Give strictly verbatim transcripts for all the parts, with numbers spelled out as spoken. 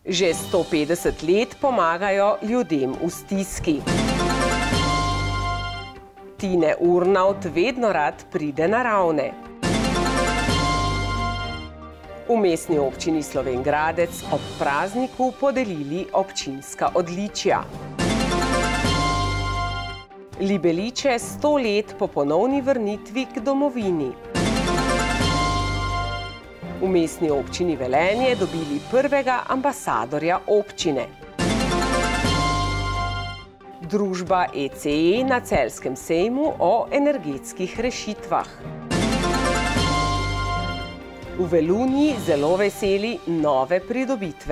Že sto petdeset let pomagajo ljudem v stiski. Tine Urnavt vedno rad pride na Ravne. V mestni občini Slovenj Gradec ob prazniku podelili občinska odličja. Libeliče sto let po ponovni vrnitvi k domovini. V mestni občini Velenje dobili prvega ambasadorja občine. Družba E C E na celjskem sejmu o energetskih rešitvah. V Velunji zelo veseli nove pridobitve.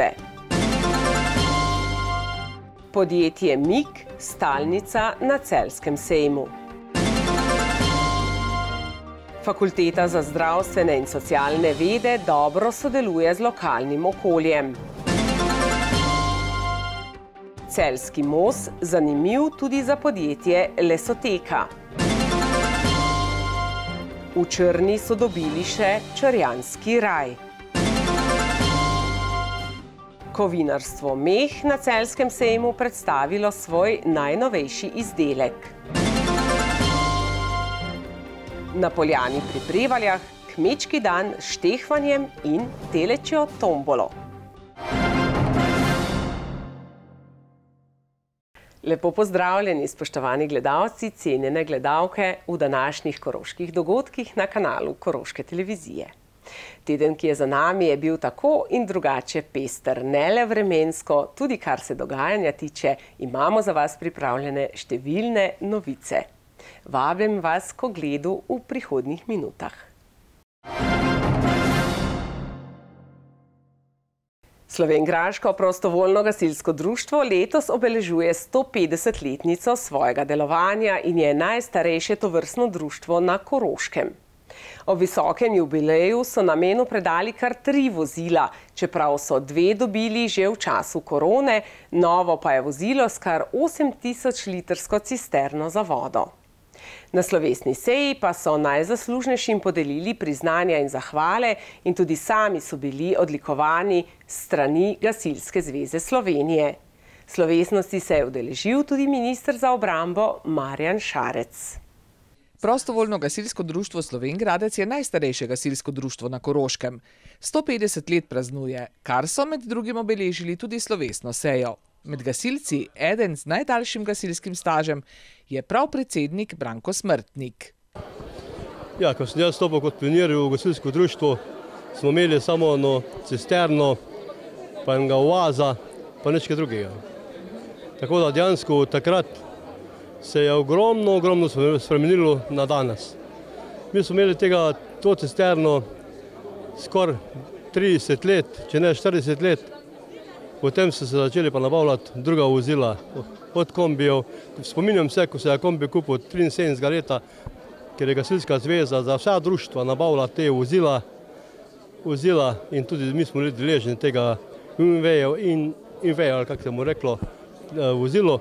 Podjetje Mik, stalnica na celjskem sejmu. Fakulteta za zdravstvene in socialne vede dobro sodeluje z lokalnim okoljem. Celjski most zanimiv tudi za podjetje Lesoteka. V Črni so dobili še črjanski raj. Kovinarstvo Meh na celjskem sejmu predstavilo svoj najnovejši izdelek. Na Poljani pri Prevaljah kmečki dan s štehvanjem in telečjo tombolo. Lepo pozdravljeni, spoštovani gledalci, cenjene gledalke v današnjih koroških dogodkih na kanalu Koroške televizije. Teden, ki je za nami, je bil tako in drugače pester, ne le vremensko, tudi kar se dogajanja tiče, imamo za vas pripravljene številne novice. Vabim vas k ogledu v prihodnjih minutah. Slovenjgraško prostovoljno gasilsko društvo letos obeležuje sto petdesetletnico svojega delovanja in je najstarejše tovrstno društvo na Koroškem. Ob visokem jubileju so namenu predali kar tri vozila, čeprav so dve dobili že v času korone, novo pa je vozilo s kar osem tisoč litrsko cisterno za vodo. Na slovesni seji pa so najzaslužnejšim podelili priznanja in zahvale in tudi sami so bili odlikovani s strani Gasilske zveze Slovenije. Slovesnosti se je udeležil tudi minister za obrambo Marjan Šarec. Prostovoljno gasilsko društvo Slovenj Gradec je najstarejše gasilsko društvo na Koroškem. sto petdeset let praznuje, kar so med drugim obeležili tudi slovesno sejo. Med gasilci eden z najdaljšim gasilskim stažem je prav predsednik Branko Smrtnik. Ja, ko sem jaz stopil kot pionir v gasilsko društvo, smo imeli samo eno cisterno, pa enega oaza, pa nič drugega. Tako da dejansko takrat se je ogromno, ogromno spremenilo na danes. Mi smo imeli tega, to cisterno skoraj trideset let, če ne štirideset let. Potem so se začeli pa nabavljati druga vozila, od kombijev. Spominjam se, ko se je kombi kupil triinsedemdesetega leta, ker je Gasilska zveza za vsa društva nabavila te vozila, vozila in tudi mi smo bili deležni tega U M V-jev in U M V, ali kako se mu reklo, vozilo.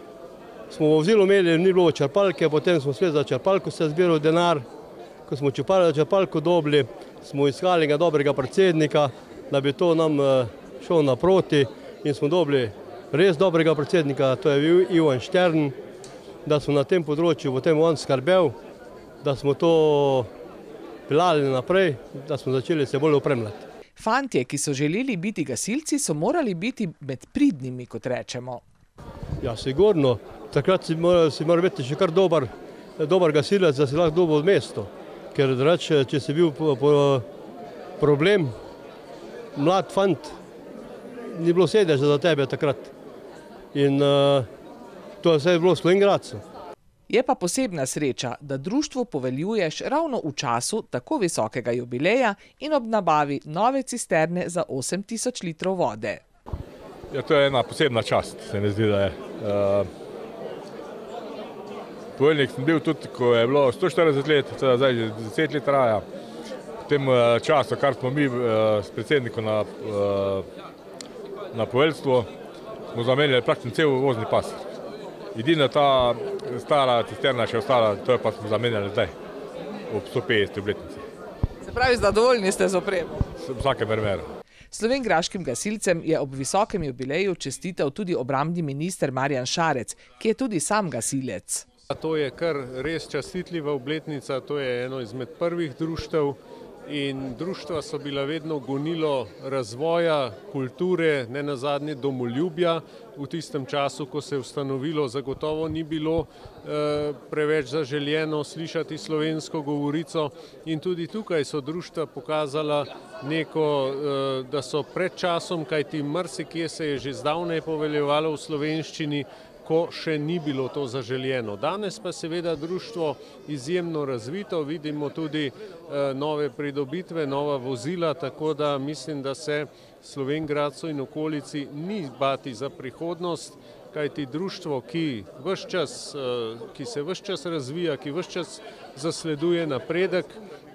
Smo vozilo imeli, ni bilo črpalke, potem smo spet za črpalko se zbiral denar. Ko smo črpalko dobili, smo iskali enega dobrega predsednika, da bi to nam šel naproti in smo dobili res dobrega predsednika, to je bil Ivan Štern, da smo na tem področju potem on skrbel, da smo to pelali naprej, da smo začeli se bolj opremljati. Fantje, ki so želeli biti gasilci, so morali biti med pridnimi, kot rečemo. Ja, sigurno. Takrat si mora, si mora biti še kar dober, dober gasilec, da si lahko dobil mesto. Ker reče, če si bil po, po problem, mlad fant, ni bilo sedeža za tebe takrat. In uh, to je vse bilo v Slovenj Gradcu. Je pa posebna sreča, da društvu poveljuješ ravno v času tako visokega jubileja in ob nabavi nove cisterne za osem tisoč litrov vode. Ja, to je ena posebna čast, se mi zdi, da je. Uh, Poveljnik sem bil tudi, ko je bilo sto štirideset let, teda zdaj že deset let traja. V tem uh, času, kar smo mi uh, s predsednikom na, uh, na poveljstvo, smo zamenjali praktično cel vozni pas. Edina ta stara cisterna še ostala, to je pa smo zamenjali zdaj, ob sto petdeseti obletnici. Se pravi, zadovoljni ste z opremo? V vsakem primeru. Slovenjgraškim gasilcem je ob visokem jubileju čestital tudi obrambni minister Marjan Šarec, ki je tudi sam gasilec. To je kar res častitljiva obletnica, to je eno izmed prvih društev in društva so bila vedno gonilo razvoja, kulture, ne nazadnje domoljubja. V tistem času, ko se je ustanovilo, zagotovo ni bilo eh, preveč zaželjeno slišati slovensko govorico in tudi tukaj so društva pokazala neko, eh, da so pred časom, kajti marsikje se je že zdavnaj poveljevalo v slovenščini, ko še ni bilo to zaželjeno. Danes pa seveda društvo izjemno razvito, vidimo tudi eh, nove pridobitve, nova vozila, tako da mislim, da se Slovenj Gradcu in okolici ni bati za prihodnost, kajti društvo, ki, ves čas, eh, ki se ves čas razvija, ki ves čas zasleduje napredek,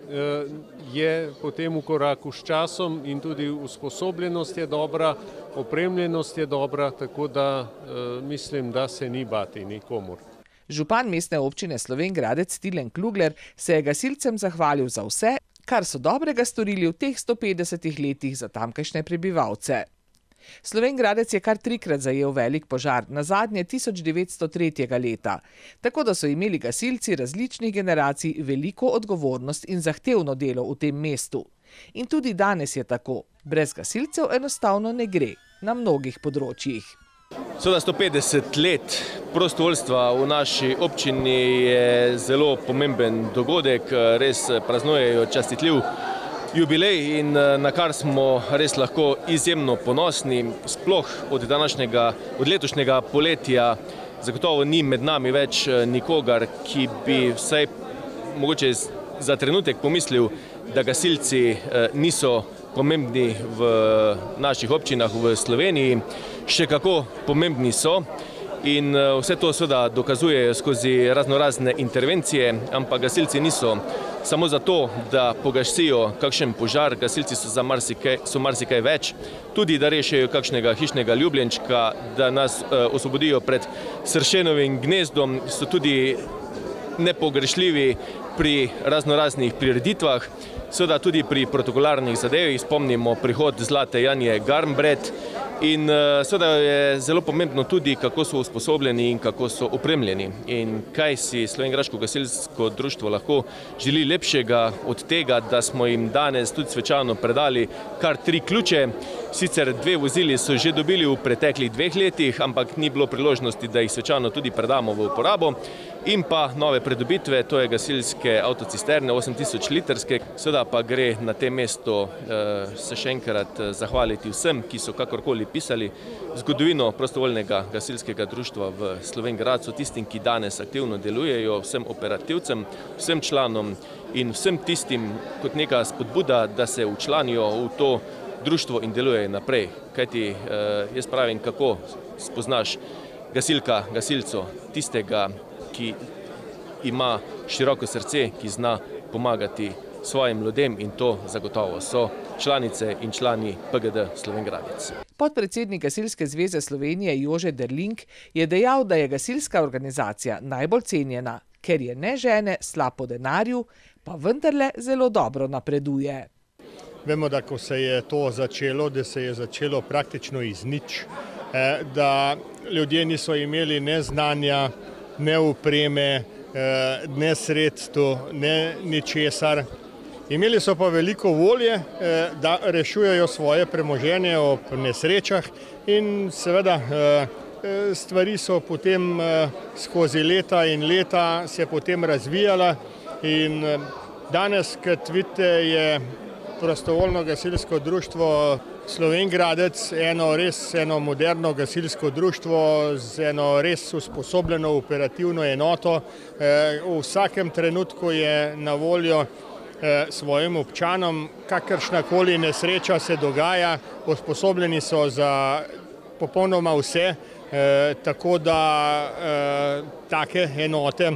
je potem v koraku s časom in tudi usposobljenost je dobra, opremljenost je dobra, tako da mislim, da se ni bati nikomur. Župan mestne občine Slovenj Gradec Tilen Klugler se je gasilcem zahvalil za vse, kar so dobrega storili v teh sto petdesetih letih za tamkajšnje prebivalce. Slovenj Gradec je kar trikrat zajel velik požar, nazadnje tisoč devetsto tretjega leta, tako da so imeli gasilci različnih generacij veliko odgovornost in zahtevno delo v tem mestu. In tudi danes je tako, brez gasilcev enostavno ne gre na mnogih področjih. Seveda sto petdeset let prostovoljstva v naši občini je zelo pomemben dogodek, res praznujejo častitljiv jubilej in na kar smo res lahko izjemno ponosni, sploh od današnjega, od letošnjega poletja zagotovo ni med nami več nikogar, ki bi vsaj mogoče za trenutek pomislil, da gasilci niso pomembni v naših občinah v Sloveniji. Še kako pomembni so in vse to seveda dokazujejo skozi raznorazne intervencije, ampak gasilci niso samo zato, da pogasijo kakšen požar, gasilci so za marsikaj, so marsikaj več, tudi da rešijo kakšnega hišnega ljubljenčka, da nas uh, osvobodijo pred sršenovim gnezdom, so tudi nepogrešljivi pri raznoraznih prireditvah, seveda tudi pri protokolarnih zadevih, spomnimo prihod zlate Janje Garnbret in uh, seveda je zelo pomembno tudi, kako so usposobljeni in kako so opremljeni in kaj si Slovenjgraško gasilsko društvo lahko želi lepšega od tega, da smo jim danes tudi svečano predali kar tri ključe. Sicer dve vozili so že dobili v preteklih dveh letih, ampak ni bilo priložnosti, da jih svečano tudi predamo v uporabo. In pa nove pridobitve, to je gasilske avtocisterne, osem tisoč litrske. Seveda pa gre na tem mestu eh, se še enkrat zahvaliti vsem, ki so kakorkoli pisali zgodovino prostovoljnega gasilskega društva v Slovenj Gradcu, tistim, ki danes aktivno delujejo, vsem operativcem, vsem članom in vsem tistim kot neka spodbuda, da se včlanijo v to društvo in deluje naprej. Kajti eh, jaz pravim, kako spoznaš gasilka, gasilco, tistega, ki ima široko srce, ki zna pomagati svojim ljudem in to zagotovo so članice in člani P G D Slovenj Gradec. Podpredsednik Gasilske zveze Slovenije Jože Derlink je dejal, da je gasilska organizacija najbolj cenjena, ker je ne žene slab po denarju, pa vendarle zelo dobro napreduje. Vemo, da ko se je to začelo, da se je začelo praktično iz nič, da ljudje niso imeli ne znanja, ne opreme, ne sredstev, ne ničesar. Imeli so pa veliko volje, da rešujejo svoje premoženje ob nesrečah in seveda stvari so potem skozi leta in leta se potem razvijala in danes, kot vidite, je prostovoljno gasilsko društvo Slovenj Gradec eno res eno moderno gasilsko društvo z eno res usposobljeno operativno enoto. V vsakem trenutku je na voljo svojim občanom, kakršnakoli nesreča se dogaja, usposobljeni so za popolnoma vse, tako da take enote,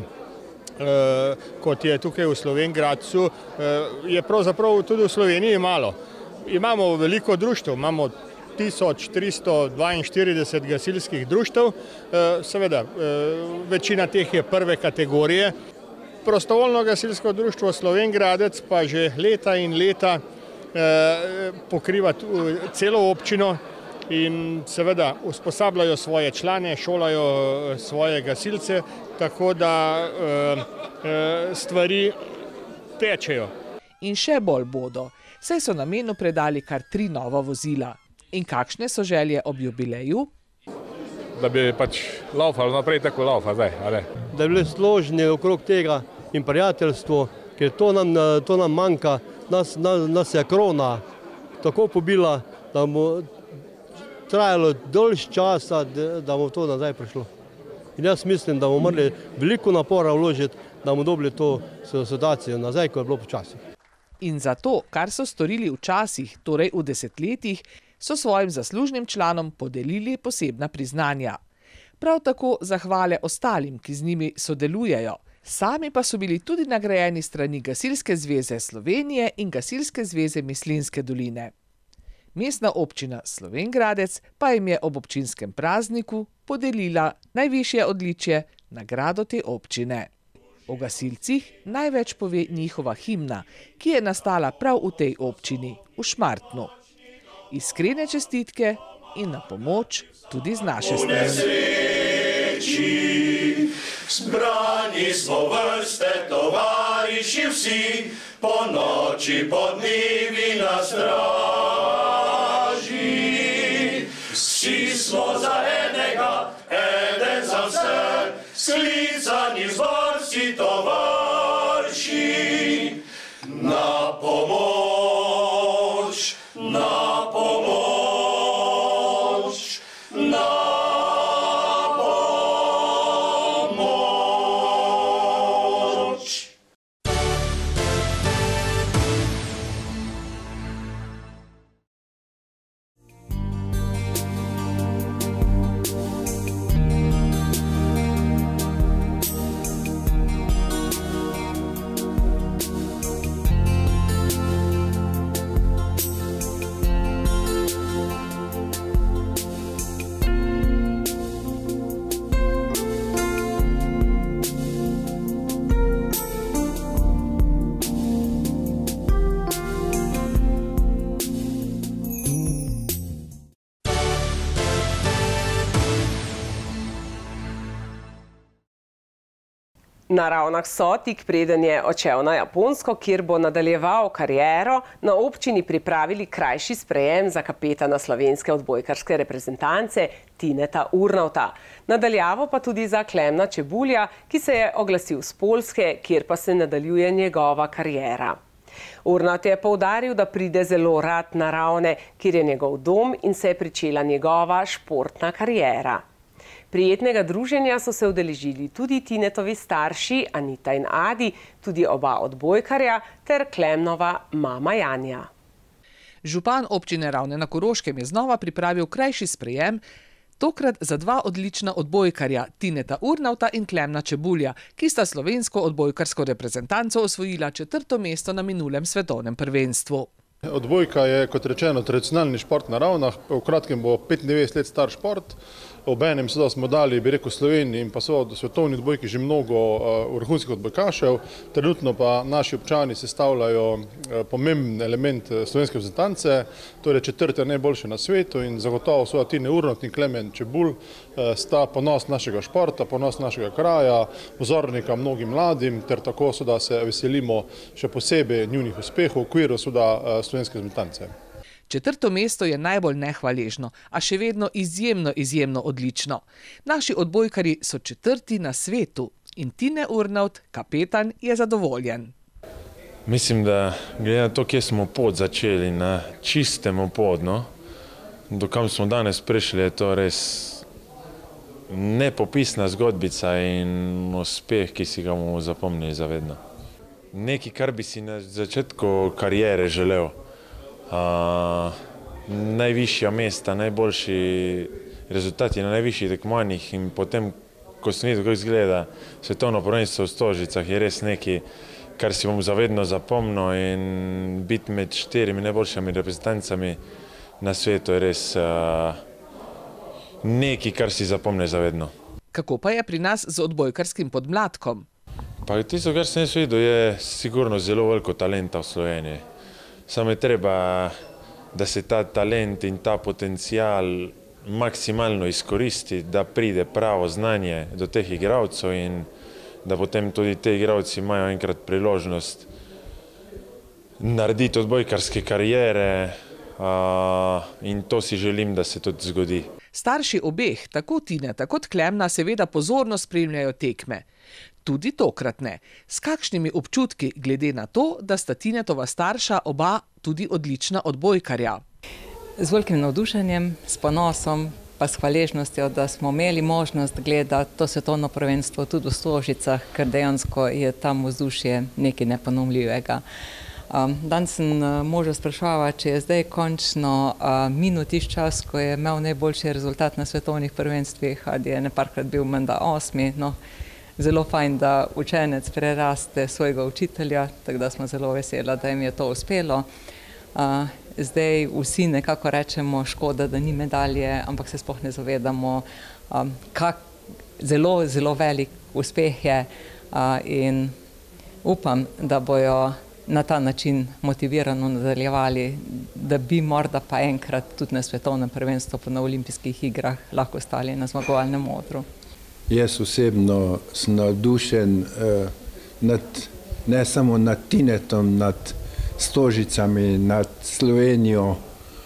kot je tukaj v Slovenj Gradcu, je pravzaprav tudi v Sloveniji malo. Imamo veliko društev, imamo tisoč tristo dvainštirideset gasilskih društev, seveda večina teh je prve kategorije. Prostovoljno gasilsko društvo Slovenj Gradec pa že leta in leta pokriva celo občino in seveda usposabljajo svoje člane, šolajo svoje gasilce, tako da stvari tečejo. In še bolj bodo, saj so namenu predali kar tri nova vozila. In kakšne so želje ob jubileju? Da bi pač laufali naprej, tako laufa zdaj. Ali? Da bi bili složni okrog tega in prijateljstvo, ker to nam, to nam manjka. Nas, nas, nas je korona tako pobila, da bomo trajalo dolž časa, da, da bomo to nazaj prišlo. In jaz mislim, da bomo morali veliko napora vložiti, da bomo dobili to situacijo nazaj, ko je bilo počasih. In za to, kar so storili včasih, torej v desetletjih, so svojim zaslužnim članom podelili posebna priznanja. Prav tako zahvale ostalim, ki z njimi sodelujejo. Sami pa so bili tudi nagrajeni strani Gasilske zveze Slovenije in Gasilske zveze Mislinjske doline. Mestna občina Slovenj Gradec pa jim je ob občinskem prazniku podelila najvišje odličje, nagrado te občine. O gasilcih največ pove njihova himna, ki je nastala prav v tej občini, v Šmartnu. Iskrene čestitke in na pomoč tudi z naše strani. Zbrani smo vrste, tovariši vsi, po noči, po dnevi na straži. Vsi smo za enega, eden za vse, sklicani zborci, tovariši. Na pomoč, na pomoč, na Na Ravnah so, tik preden je odšel na Japonsko, kjer bo nadaljeval kariero, na občini pripravili krajši sprejem za kapetana slovenske odbojkarske reprezentance Tineta Urnauta. Nadaljavo pa tudi za Klemna Čebulja, ki se je oglasil z Poljske, kjer pa se nadaljuje njegova kariera. Urnaut je poudaril, da pride zelo rad na Ravne, kjer je njegov dom in se je pričela njegova športna kariera. Prijetnega druženja so se udeležili tudi Tinetovi starši, Anita in Adi, tudi oba odbojkarja, ter Klemnova mama Janja. Župan občine Ravne na Koroškem je znova pripravil krajši sprejem, tokrat za dva odlična odbojkarja, Tineta Urnauta in Klemna Čebulja, ki sta slovensko odbojkarsko reprezentanco osvojila četrto mesto na minulem svetovnem prvenstvu. Odbojka je, kot rečeno, tradicionalni šport na Ravnah, v kratkem bo petindevetdeset let star šport. Obenem seveda smo dali, bi rekel, Sloveniji in pa seveda svetovni odbojki že mnogo vrhunskih odbojkašev. Trenutno pa naši občani sestavljajo pomemben element slovenske reprezentance, torej četrte najboljše na svetu in zagotovo seveda Tine Urnaut in Klemen Čebulj sta ponos našega športa, ponos našega kraja, vzornika mnogim mladim, ter tako seveda se veselimo še posebej njunih uspehov v okviru seveda slovenske reprezentance. Četrto mesto je najbolj nehvaležno, a še vedno izjemno, izjemno odlično. Naši odbojkarji so četrti na svetu in Tine Urnaut, kapetan, je zadovoljen. Mislim, da glede na to, kje smo pot začeli, na čistemu pot, no, do kam smo danes prišli, je to res nepopisna zgodbica in uspeh, ki si ga bomo zapomnili zavedno. Nekaj, kar bi si na začetku kariere želel. Uh, najvišja mesta, najboljši rezultati na najvišjih tekmovanjih in potem, ko sem videl, kako izgleda svetovno prvenstvo v Stožicah, je res nekaj, kar si bom zavedno zapomnil, in biti med štirimi najboljšimi reprezentancami na svetu je res uh, nekaj, kar si zapomniš zavedno. Kako pa je pri nas z odbojkarskim podmladkom? Pa tisto, kar sem jaz videl, je sigurno zelo veliko talenta v Sloveniji. samo je treba, da se ta talent in ta potencial maksimalno izkoristi, da pride pravo znanje do teh igralcev in da potem tudi te igralci imajo enkrat priložnost narediti odbojkarske karijere in to si želim, da se tudi zgodi. Starši obeh, tako Tine, tako Klemna, seveda pozorno spremljajo tekme. Tudi tokratne. S kakšnimi občutki glede na to, da sta Tinetova starša oba tudi odlična odbojkarja? Z velikim navdušenjem, s ponosom, pa s hvaležnostjo, da smo imeli možnost gledati to svetovno prvenstvo tudi v Stožicah, ker dejansko je tam vzdušje nekaj neponovljivega. Danes sem moža spraševala, če je zdaj končno minil tisti čas, ko je imel najboljši rezultat na svetovnih prvenstvih, ali je neparkrat bil menda osmi. No, zelo fajn, da učenec preraste svojega učitelja, tako da smo zelo vesela, da jim je to uspelo. Zdaj vsi nekako rečemo, škoda, da ni medalje, ampak se sploh ne zavedamo, kak zelo, zelo velik uspeh je in upam, da bojo na ta način motivirano nadaljevali, da bi morda pa enkrat tudi na svetovnem prvenstvu pa na olimpijskih igrah lahko stali na zmagovalnem odru. Jaz osebno sem navdušen nad, ne samo nad Tinetom, nad Stožicami, nad Slovenijo.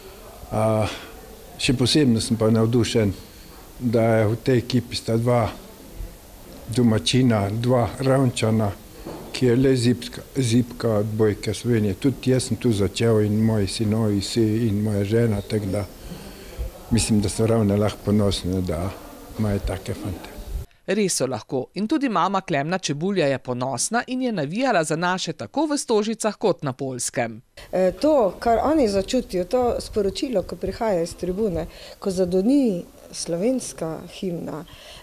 Še posebno sem pa navdušen, da je v tej ekipi sta dva domačina, dva Ravnčana, ki je le zipka, zipka odbojke Slovenije. Tudi jaz sem tu začel in moji sinovi si in moja žena, tako da mislim, da so ravno lahko ponosni, da imajo take fante. Res so lahko. In tudi mama Klemna Čebulja je ponosna in je navijala za naše tako v Stožicah kot na Poljskem. To, kar oni začutijo, to sporočilo, ko prihaja iz tribune, ko zadoni slovenska himna,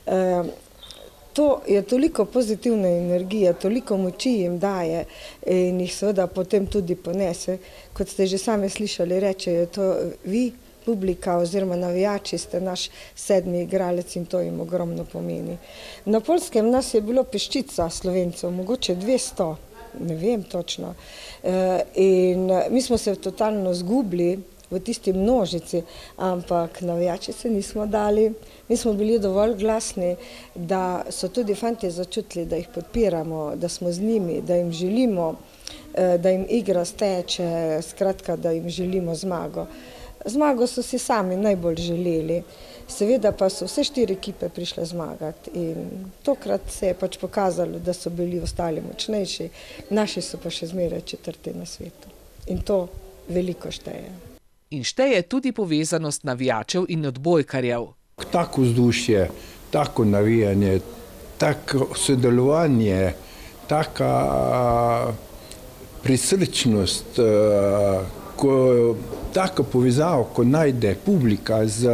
to je toliko pozitivne energije, toliko moči jim daje in jih seveda potem tudi ponese. Kot ste že sami slišali, rečejo to vi, publika oziroma navijači, ste naš sedmi igralec in to jim ogromno pomeni. Na Poljskem nas je bilo peščica Slovencev, mogoče dvesto, ne vem točno. In mi smo se totalno zgubili v tisti množici, ampak navijači se nismo dali. Mi smo bili dovolj glasni, da so tudi fantje začutili, da jih podpiramo, da smo z njimi, da jim želimo, da jim igra steče, skratka, da jim želimo zmago. Zmago so si sami najbolj želeli, seveda pa so vse štiri ekipe prišle zmagati in tokrat se je pač pokazalo, da so bili ostali močnejši, naši so pa še zmeraj četrti na svetu in to veliko šteje. In šteje tudi povezanost navijačev in odbojkarjev. Tako vzdušje, tako navijanje, tako sodelovanje, taka prisrčnost, ko tako povezavo, ko najde publika z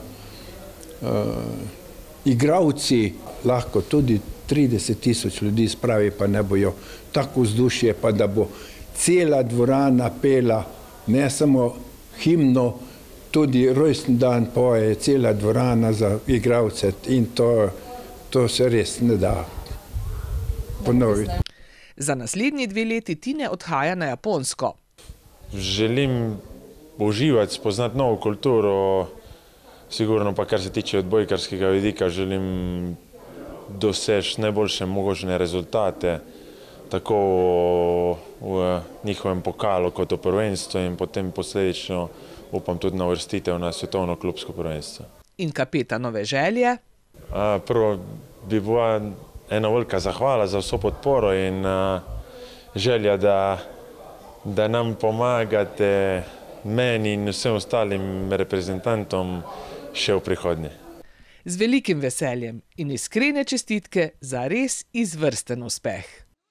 igravci, lahko tudi trideset tisoč ljudi spravi, pa ne bojo tako vzdušje, pa da bo cela dvorana pela, ne samo himno, tudi rojstni dan poje, cela dvorana za igravce in to, to se res ne da ponoviti. Za naslednji dve leti Tine odhaja na Japonsko. Želim uživati, spoznati novo kulturo, sigurno pa kar se tiče odbojkarskega vidika, želim doseči najboljše mogočne rezultate, tako v njihovem pokalu kot v prvenstvu in potem posledično upam tudi na uvrstitev na svetovno klubsko prvenstvo. In kapetanove želje? Prvo bi bila ena velika zahvala za vso podporo in želja, da, da nam pomagate, meni in vsem ostalim reprezentantom še v prihodnje. Z velikim veseljem in iskrene čestitke za res izvrsten uspeh.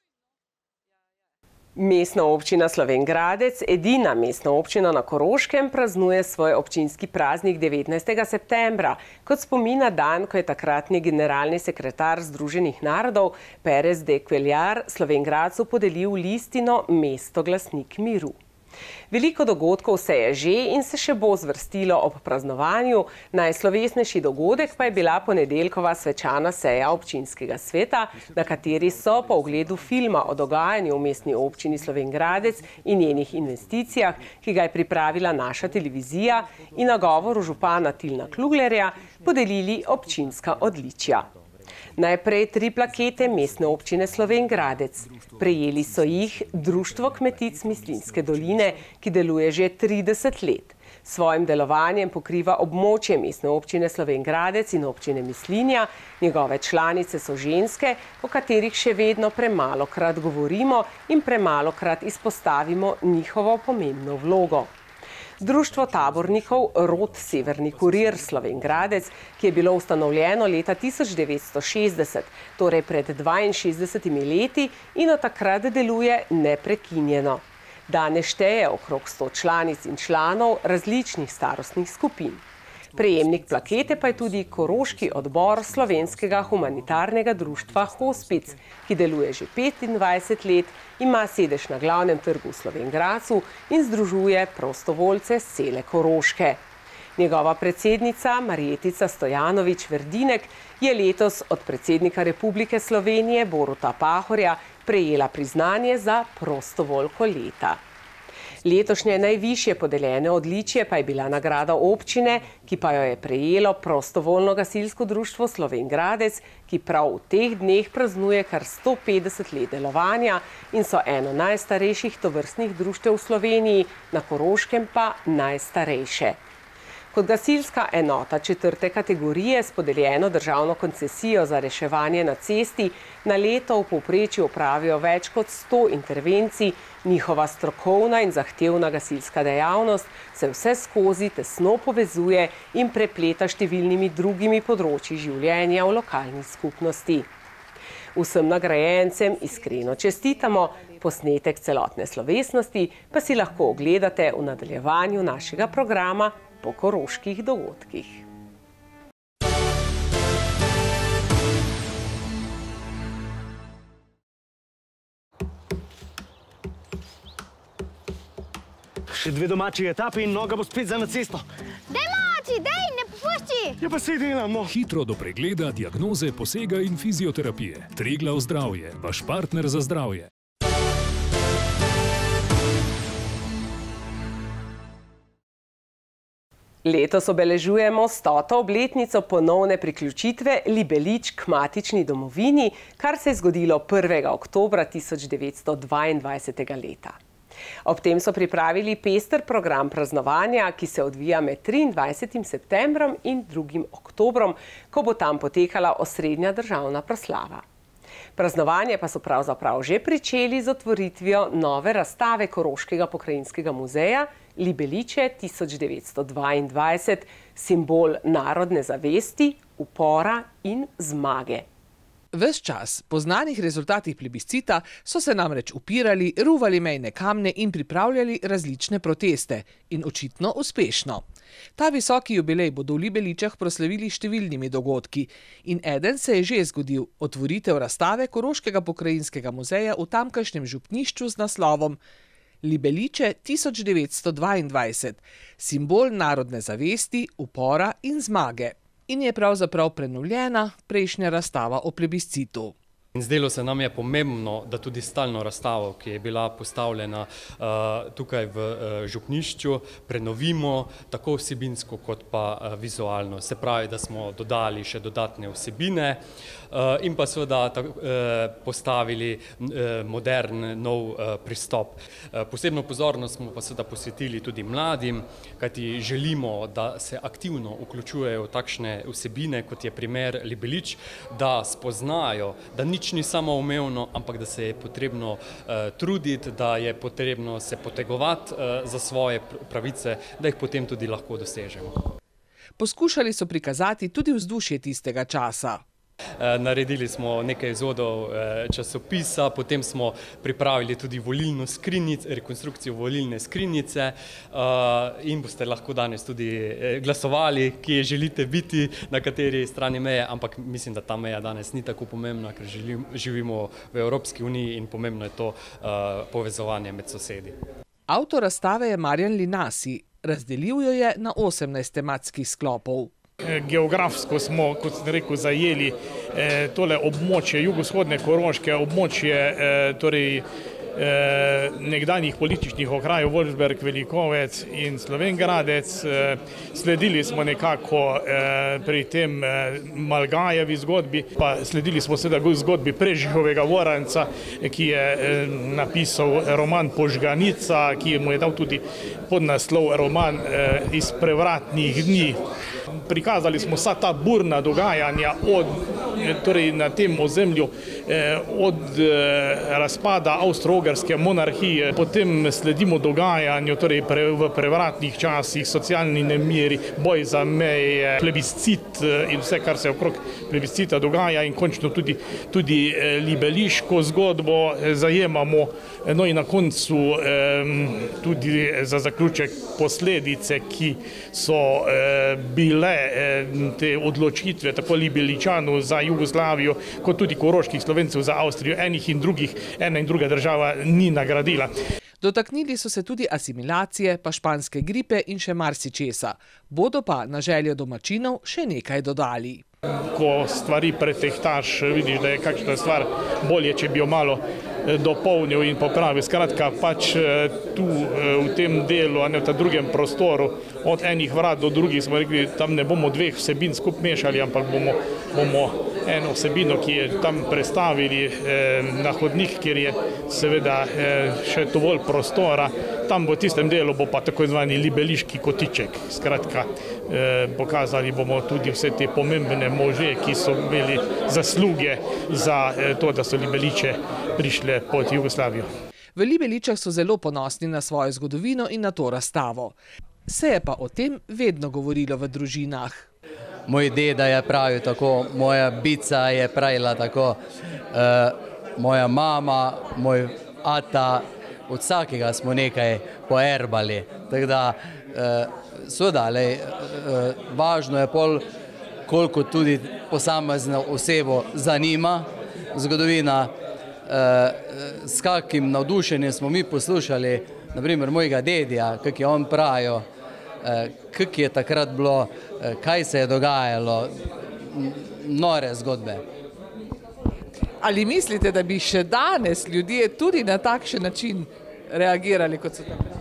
Mestna občina Slovenj Gradec, edina mestna občina na Koroškem, praznuje svoj občinski praznik devetnajstega septembra, kot spomin na dan, ko je takratni generalni sekretar Združenih narodov Perez de Cuellar Slovenj Gradcu podelil listino Mesto glasnik miru. Veliko dogodkov se je že in se še bo zvrstilo ob praznovanju. Najslovesnejši dogodek pa je bila ponedeljkova svečana seja občinskega sveta, na kateri so po ogledu filma o dogajanju v mestni občini Slovenj Gradec in njenih investicijah, ki ga je pripravila naša televizija, in nagovoru župana Tilna Kluglerja podelili občinska odličja. Najprej tri plakete mestne občine Slovenj Gradec. Prejeli so jih Društvo kmetic Mislinjske doline, ki deluje že trideset let. S svojim delovanjem pokriva območje mestne občine Slovenj Gradec in občine Mislinja. Njegove članice so ženske, o katerih še vedno premalokrat govorimo in premalokrat izpostavimo njihovo pomembno vlogo. Društvo tabornikov Rod Severni kurir Slovenj Gradec, ki je bilo ustanovljeno leta tisoč devetsto šestdeset, torej pred dvainšestdesetimi leti, in od takrat deluje neprekinjeno. Danes šteje okrog sto članic in članov različnih starostnih skupin. Prejemnik plakete pa je tudi Koroški odbor Slovenskega humanitarnega društva Hospic, ki deluje že petindvajset let, ima sedež na glavnem trgu v Slovenj Gradcu in združuje prostovoljce s cele Koroške. Njegova predsednica Marjetica Stojanovič Verdinek je letos od predsednika Republike Slovenije Boruta Pahorja prejela priznanje za prostovoljko leta. Letošnje najvišje podeljene odličje pa je bila nagrada občine, ki pa jo je prejelo Prostovoljno gasilsko društvo Slovenj Gradec, ki prav v teh dneh praznuje kar sto petdeset let delovanja in so eno najstarejših tovrstnih društev v Sloveniji, na Koroškem pa najstarejše. Kot gasilska enota četrte kategorije s podeljeno državno koncesijo za reševanje na cesti na leto v povprečju opravijo več kot sto intervencij, njihova strokovna in zahtevna gasilska dejavnost se vse skozi tesno povezuje in prepleta številnimi drugimi področji življenja v lokalni skupnosti. Vsem nagrajencem iskreno čestitamo, posnetek celotne slovesnosti pa si lahko ogledate v nadaljevanju našega programa po koroških dogodkih. Še dve domači etapi in noga bo spet za na cesto. Dej, moči, dej, ne popušči! Ja pa sej delamo. Hitro do pregleda, diagnoze, posega in fizioterapije. Triglav zdravje, vaš partner za zdravje. Letos obeležujemo stoto obletnico ponovne priključitve Libelič k matični domovini, kar se je zgodilo prvega oktobra tisoč devetsto dvaindvajsetega leta. Ob tem so pripravili pester program praznovanja, ki se odvija med triindvajsetim septembrom in drugim oktobrom, ko bo tam potekala osrednja državna proslava. Praznovanje pa so pravzaprav že pričeli z otvoritvijo nove razstave Koroškega pokrajinskega muzeja Libeliče tisoč devetsto dvaindvajset, simbol narodne zavesti, upora in zmage. Ves čas po znanih rezultatih plebiscita so se namreč upirali, ruvali mejne kamne in pripravljali različne proteste. In očitno uspešno. Ta visoki jubilej bodo v Libeličah proslavili številnimi dogodki. In eden se je že zgodil, otvoritev razstave Koroškega pokrajinskega muzeja v tamkajšnjem župnišču z naslovom Libeliče tisoč devetsto dvaindvajset, simbol narodne zavesti, upora in zmage. In je pravzaprav prenovljena prejšnja razstava o plebiscitu. In zdelo se nam je pomembno, da tudi stalno razstavo, ki je bila postavljena uh, tukaj v uh, župnišču, prenovimo tako vsebinsko kot pa uh, vizualno. Se pravi, da smo dodali še dodatne vsebine uh, in pa seveda uh, postavili uh, modern, nov uh, pristop. Uh, posebno pozornost smo pa seveda posvetili tudi mladim, kajti želimo, da se aktivno vključujejo takšne vsebine, kot je primer Libelič, da spoznajo, da ni nič ni samoumevno, ampak da se je potrebno uh, truditi, da je potrebno se potegovati uh, za svoje pravice, da jih potem tudi lahko dosežemo. Poskušali so prikazati tudi vzdušje tistega časa. Naredili smo nekaj izvodov časopisa, potem smo pripravili tudi volilno skrinjico, rekonstrukcijo volilne skrinjice in boste lahko danes tudi glasovali, kje želite biti, na kateri strani meje, ampak mislim, da ta meja danes ni tako pomembna, ker živimo v Evropski uniji in pomembno je to povezovanje med sosedi. Avtor razstave je Marjan Linasi. Razdelil jo je na osemnajst tematskih sklopov. Geografsko smo, kot sem rekel, zajeli tole območje jugovzhodne Koroške, območje torej nekdanjih političnih okrajev Wolfsberg, Velikovec in Slovenj Gradec. Sledili smo nekako pri tem Malgajevi zgodbi, pa sledili smo seveda zgodbi Prežihovega Voranca, ki je napisal roman Požganica, ki mu je dal tudi podnaslov roman Iz prevratnih dni. Prikazali smo vsa ta burna dogajanja od, torej na tem ozemlju od razpada Avstro-Ogrske monarhije, potem sledimo dogajanju torej v prevratnih časih, socialni nemiri, boj za meje, plebiscit in vse, kar se okrog plebiscita dogaja in končno tudi, tudi libeliško zgodbo zajemamo. No in na koncu tudi za zaključek posledice, ki so bile te odločitve tako Libeličanov za Jugoslavijo, kot tudi koroških Slovencev za Avstrijo. Enih in drugih, ena in druga država ni nagradila. Dotaknili so se tudi asimilacije, pa španske gripe in še marsičesa. Bodo pa na željo domačinov še nekaj dodali. Ko stvari pretehtaš, vidiš, da je kakšna stvar bolje, če bi jo malo dopolnil in popravil. Skratka, pač tu v tem delu, a ne v tem drugem prostoru, od enih vrat do drugih smo rekli, tam ne bomo dveh vsebin skup mešali, ampak bomo, bomo eno vsebino, ki je tam prestavili na hodnik, kjer je seveda še dovolj prostora. Tam v tistem delu bo pa tako zvani libeliški kotiček. Skratka, pokazali bomo tudi vse te pomembne može, ki so imeli zasluge za to, da so Libeliče prišle pod Jugoslavijo. V Libeličah so zelo ponosni na svojo zgodovino in na to razstavo. Se je pa o tem vedno govorilo v družinah. Moj deda je pravil tako, moja bica je pravila tako, moja mama, moj ata, od vsakega smo nekaj poerbali. Tako da, seveda, važno je pol, koliko tudi posamezno osebo zanima zgodovina, s kakim navdušenjem smo mi poslušali, na primer mojega dedja, kak je on pravil, kak je takrat bilo, kaj se je dogajalo, nore zgodbe. Ali mislite, da bi še danes ljudje tudi na takšen način reagirali, kot so tam?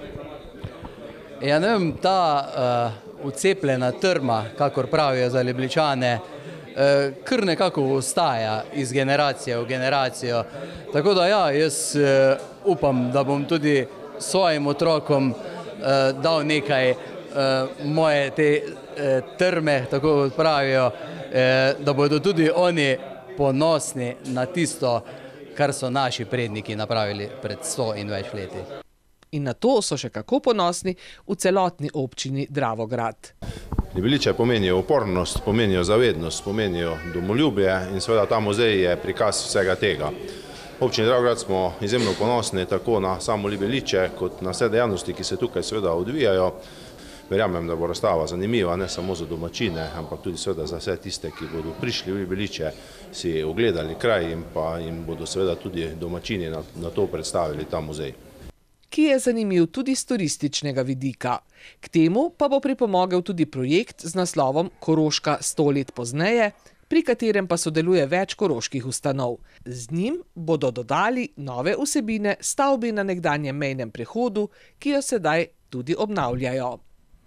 Ja, ne vem, ta ucepljena trma, kakor pravijo za Libeličane, kar nekako ostaja iz generacije v generacijo. Tako da ja, jaz upam, da bom tudi svojim otrokom dal nekaj moje te trme, tako kot pravijo, da bodo tudi oni ponosni na tisto, kar so naši predniki napravili pred sto in več leti. In na to so še kako ponosni v celotni občini Dravograd. Libeliče pomenijo upornost, pomenijo zavednost, pomenijo domoljubje in seveda ta muzej je prikaz vsega tega. V občini Dravograd smo izjemno ponosni tako na samo Libeliče, kot na vse dejavnosti, ki se tukaj seveda odvijajo. Verjamem, da bo razstava zanimiva, ne samo za domačine, ampak tudi seveda za vse tiste, ki bodo prišli v Libeliče, si ogledali kraj in pa jim bodo seveda tudi domačini na, na to predstavili ta muzej. Ki je zanimiv tudi z turističnega vidika. K temu pa bo pripomogel tudi projekt z naslovom Koroška sto let pozneje, pri katerem pa sodeluje več koroških ustanov. Z njim bodo dodali nove vsebine stavbi na nekdanjem mejnem prehodu, ki jo sedaj tudi obnavljajo.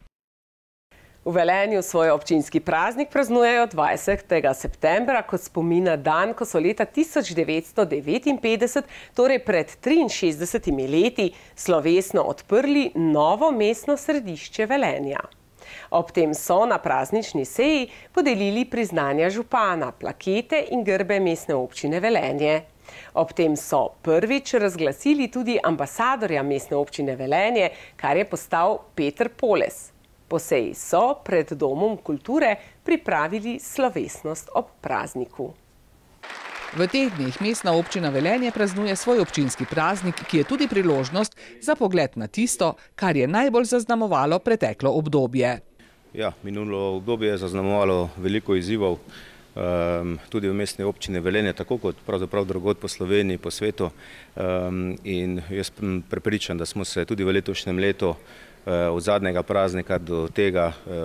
V Velenju svoj občinski praznik praznujejo dvajsetega septembra kot spomin na dan, ko so leta tisoč devetsto devetinpetdeset, torej pred triinšestdesetimi leti, slovesno odprli novo mestno središče Velenja. Ob tem so na praznični seji podelili priznanja župana, plakete in grbe mestne občine Velenje. Ob tem so prvič razglasili tudi ambasadorja mestne občine Velenje, kar je postal Peter Poles. Po seji so pred Domom kulture pripravili slovesnost ob prazniku. V teh dneh mestna občina Velenje praznuje svoj občinski praznik, ki je tudi priložnost za pogled na tisto, kar je najbolj zaznamovalo preteklo obdobje. Ja, minulo obdobje je zaznamovalo veliko izzivov, tudi v mestni občini Velenje, tako kot pravzaprav drugod po Sloveniji, po svetu. In jaz sem prepričan, da smo se tudi v letošnjem letu od zadnjega praznika do tega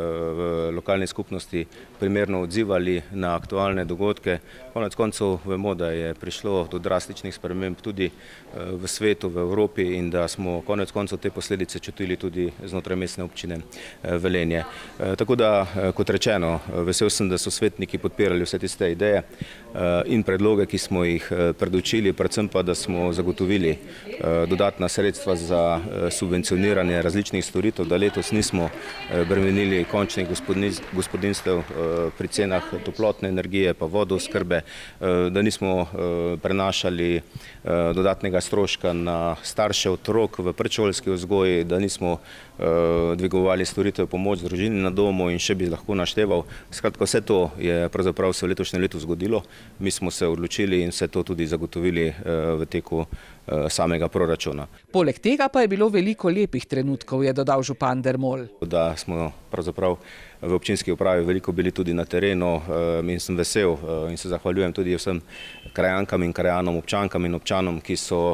v lokalni skupnosti primerno odzivali na aktualne dogodke. Konec koncev vemo, da je prišlo do drastičnih sprememb tudi v svetu, v Evropi in da smo konec koncev te posledice čutili tudi znotraj mestne občine Velenje. Tako da, kot rečeno, vesel sem, da so svetniki podpirali vse tiste ideje in predloge, ki smo jih predočili, predvsem pa, da smo zagotovili dodatna sredstva za subvencioniranje različnih storitev, da letos nismo bremenili končnih gospodinjstev pri cenah toplotne energije pa vodooskrbe, da nismo prenašali dodatnega stroška na starše otrok v predšolski vzgoji, da nismo dvigovali storitev pomoč družini na domu in še bi lahko našteval. Skratka, vse to je pravzaprav se v letošnjem letu zgodilo. Mi smo se odločili in vse to tudi zagotovili v teku samega proračuna. Poleg tega pa je bilo veliko lepih trenutkov, je dodal župan Dermol. Da smo pravzaprav v občinski upravi veliko bili tudi na terenu in sem vesel in se zahvaljujem tudi vsem krajankam in krajanom, občankam in občanom, ki so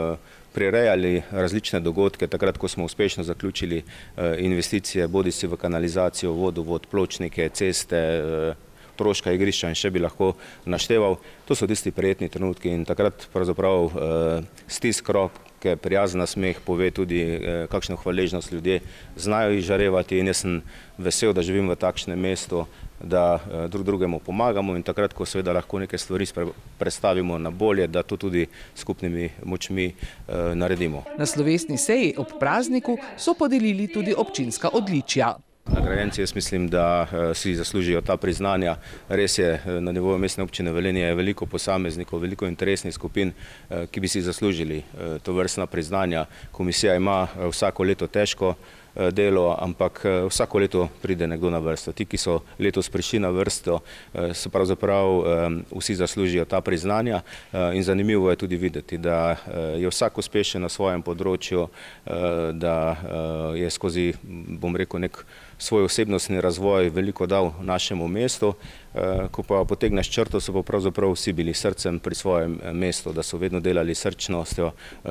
prirejali različne dogodke, takrat, ko smo uspešno zaključili investicije, bodisi v kanalizacijo, vodovod, pločnike, ceste, otroška igrišča in še bi lahko našteval. To so tisti prijetni trenutki in takrat pravzaprav stisk roke, prijazen nasmeh pove tudi, kakšno hvaležnost ljudje znajo izžarevati in jaz sem vesel, da živim v takšnem mestu, da drug drugemu pomagamo in takrat, ko seveda lahko neke stvari predstavimo na bolje, da to tudi skupnimi močmi naredimo. Na slovesni seji ob prazniku so podelili tudi občinska odličja. Nagrajenci, jaz mislim, da si zaslužijo ta priznanja. Res je, na nivoju mestne občine Velenje je veliko posameznikov, veliko interesnih skupin, ki bi si zaslužili tovrstna priznanja. Komisija ima vsako leto težko delo, ampak vsako leto pride nekdo na vrsto. Ti, ki so letos prišli na vrsto, se pravzaprav vsi zaslužijo ta priznanja in zanimivo je tudi videti, da je vsak uspešen na svojem področju, da je skozi, bom rekel, nek svoj osebnostni razvoj veliko dal našemu mestu. Ko pa potegneš črto, so pa pravzaprav vsi bili srcem pri svojem mestu, da so vedno delali srčnostjo,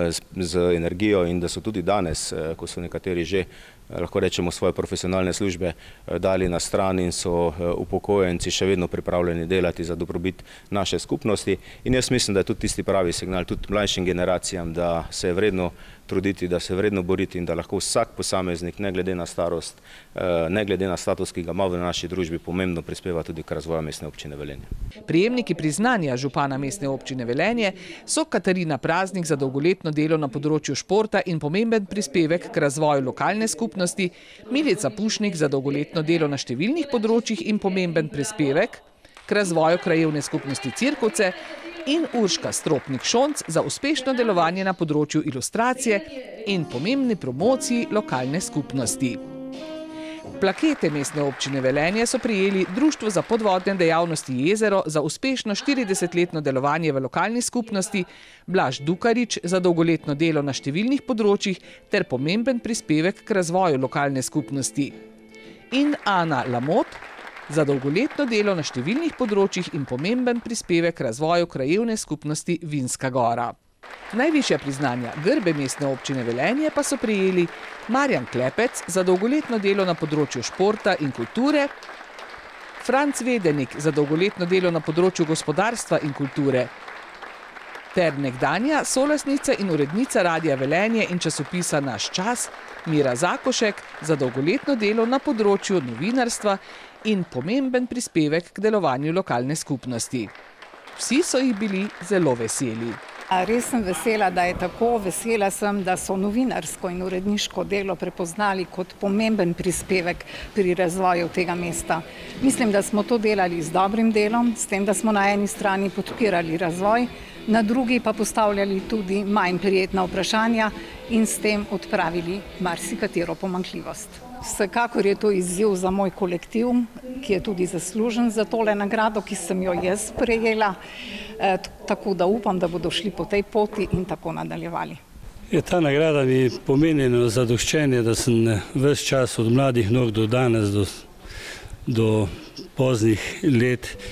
z energijo in da so tudi danes, ko so nekateri že, lahko rečemo, svoje profesionalne službe dali na stran in so upokojenci še vedno pripravljeni delati za dobrobit naše skupnosti. In jaz mislim, da je tudi tisti pravi signal tudi mlajšim generacijam, da se je vredno truditi, da se je vredno boriti in da lahko vsak posameznik, ne glede na starost, ne glede na status, ki ga ima v naši družbi, pomembno prispeva tudi k razvoju mestne občine Velenje. Prijemniki priznanja župana mestne občine Velenje so Katarina Praznik za dolgoletno delo na področju športa in pomemben prispevek k razvoju lokalne skupnosti, Milica Pušnik za dolgoletno delo na številnih področjih in pomemben prispevek k razvoju krajevne skupnosti Cirkovce in Urška Stropnik-Šonc za uspešno delovanje na področju ilustracije in pomembni promociji lokalne skupnosti. Plakete mestne občine Velenje so prejeli Društvo za podvodne dejavnosti Jezero za uspešno štiridesetletno delovanje v lokalni skupnosti, Blaž Dukarič za dolgoletno delo na številnih področjih ter pomemben prispevek k razvoju lokalne skupnosti in Ana Lamot za dolgoletno delo na številnih področjih in pomemben prispevek k razvoju krajevne skupnosti Vinska Gora. Najvišja priznanja grbe mestne občine Velenje pa so prejeli Marjan Klepec za dolgoletno delo na področju športa in kulture, Franc Vedenik za dolgoletno delo na področju gospodarstva in kulture ter nekdanja solastnica in urednica Radia Velenje in časopisa Naš čas Mira Zakošek za dolgoletno delo na področju novinarstva in pomemben prispevek k delovanju lokalne skupnosti. Vsi so jih bili zelo veseli. Res sem vesela, da je tako. Vesela sem, da so novinarsko in uredniško delo prepoznali kot pomemben prispevek pri razvoju tega mesta. Mislim, da smo to delali z dobrim delom, s tem, da smo na eni strani podpirali razvoj, na drugi pa postavljali tudi manj prijetna vprašanja in s tem odpravili marsikatero pomanjkljivost. Vsekakor je to izziv za moj kolektiv, ki je tudi zaslužen za tole nagrado, ki sem jo jaz prejela, tako da upam, da bodo šli po tej poti in tako nadaljevali. Ta nagrada mi pomeni zadoščenje, da sem ves čas od mladih nog do danes, do poznih let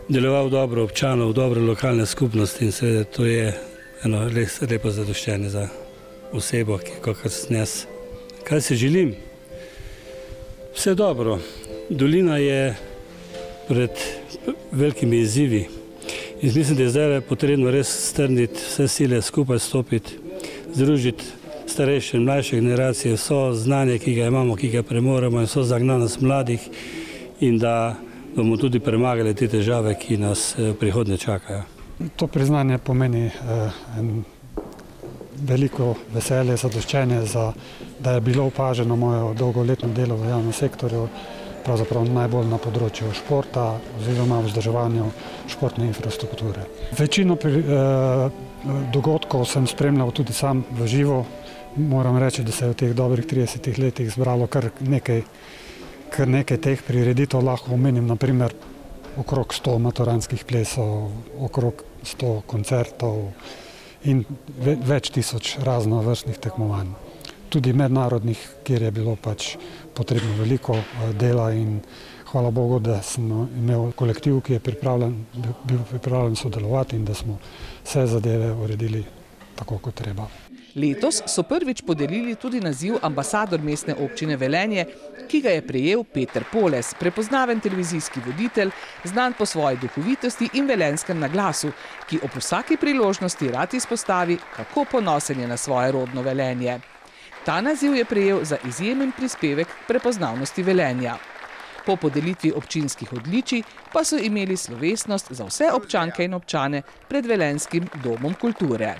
deloval dobro občanov, dobro lokalne skupnosti in seveda to je eno res lepo zadoščenje za osebo, kakor sem jaz. Kaj si želim? Vse dobro. Dolina je pred velikimi izzivi in mislim, da je zdaj potrebno res strniti vse sile, skupaj stopiti, združiti starejše in mlajše generacije, vso znanje, ki ga imamo, ki ga premoremo in vso zagnanost mladih in da bomo tudi premagali te težave, ki nas v prihodnje čakajo. To priznanje pomeni en veliko veselje, zadoščenje, da je bilo opaženo moje dolgoletno delo v javnem sektorju, pravzaprav najbolj na področju športa oziroma vzdrževanju športne infrastrukture. Večino dogodkov sem spremljal tudi sam v živo. Moram reči, da se je v teh dobrih tridesetih letih zbralo kar nekaj, kar nekaj teh prireditev. Lahko omenim naprimer okrog sto maturantskih plesov, okrog sto koncertov in več tisoč raznovrstnih tekmovanj. Tudi mednarodnih, kjer je bilo pač potrebno veliko dela in hvala Bogu, da sem imel kolektiv, ki je pripravljen, bil pripravljen sodelovati in da smo vse zadeve uredili tako, kot treba. Letos so prvič podelili tudi naziv ambasador mestne občine Velenje, ki ga je prejel Peter Poles, prepoznaven televizijski voditelj, znan po svoji duhovitosti in velenjskem naglasu, ki ob vsaki priložnosti rad izpostavi, kako ponosen je na svoje rodno Velenje. Ta naziv je prejel za izjemen prispevek k prepoznavnosti Velenja. Po podelitvi občinskih odličij pa so imeli slovesnost za vse občanke in občane pred Velenjskim domom kulture.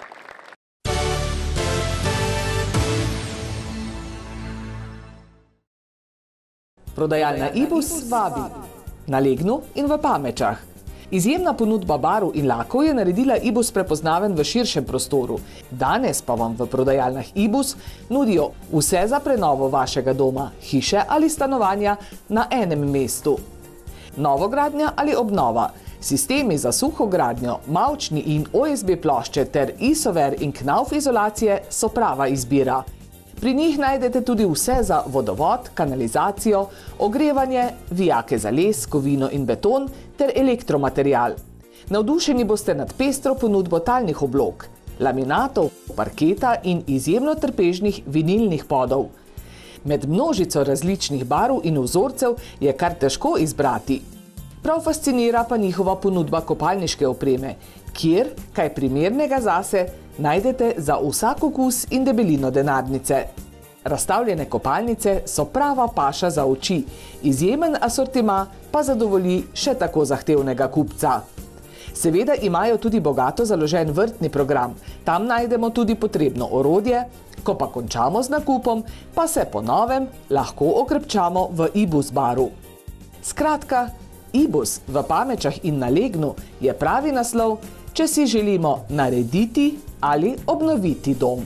Prodajalna Ibus vabi na Legnu in v Pamečah. Izjemna ponudba barv in lakov je naredila Ibus prepoznaven v širšem prostoru. Danes pa vam v prodajalnah Ibus nudijo vse za prenovo vašega doma, hiše ali stanovanja na enem mestu. Novogradnja ali obnova, sistemi za suho gradnjo, mavčni in O S B plošče ter Isover in Knauf izolacije so prava izbira. Pri njih najdete tudi vse za vodovod, kanalizacijo, ogrevanje, vijake za les, kovino in beton ter elektromaterial. Navdušeni boste nad pestro ponudbo talnih oblog, laminatov, parketa in izjemno trpežnih vinilnih podov. Med množico različnih barv in vzorcev je kar težko izbrati. Prav fascinira pa njihova ponudba kopalniške opreme, kjer, kaj primernega zase, najdete za vsak okus in debelino denarnice. Razstavljene kopalnice so prava paša za oči, izjemen asortima pa zadovolji še tako zahtevnega kupca. Seveda imajo tudi bogato založen vrtni program, tam najdemo tudi potrebno orodje, ko pa končamo z nakupom, pa se po novem lahko okrepčamo v Ibus baru. Skratka, Ibus v Pamečah in na Legnu je pravi naslov, če si želimo narediti ali obnoviti dom.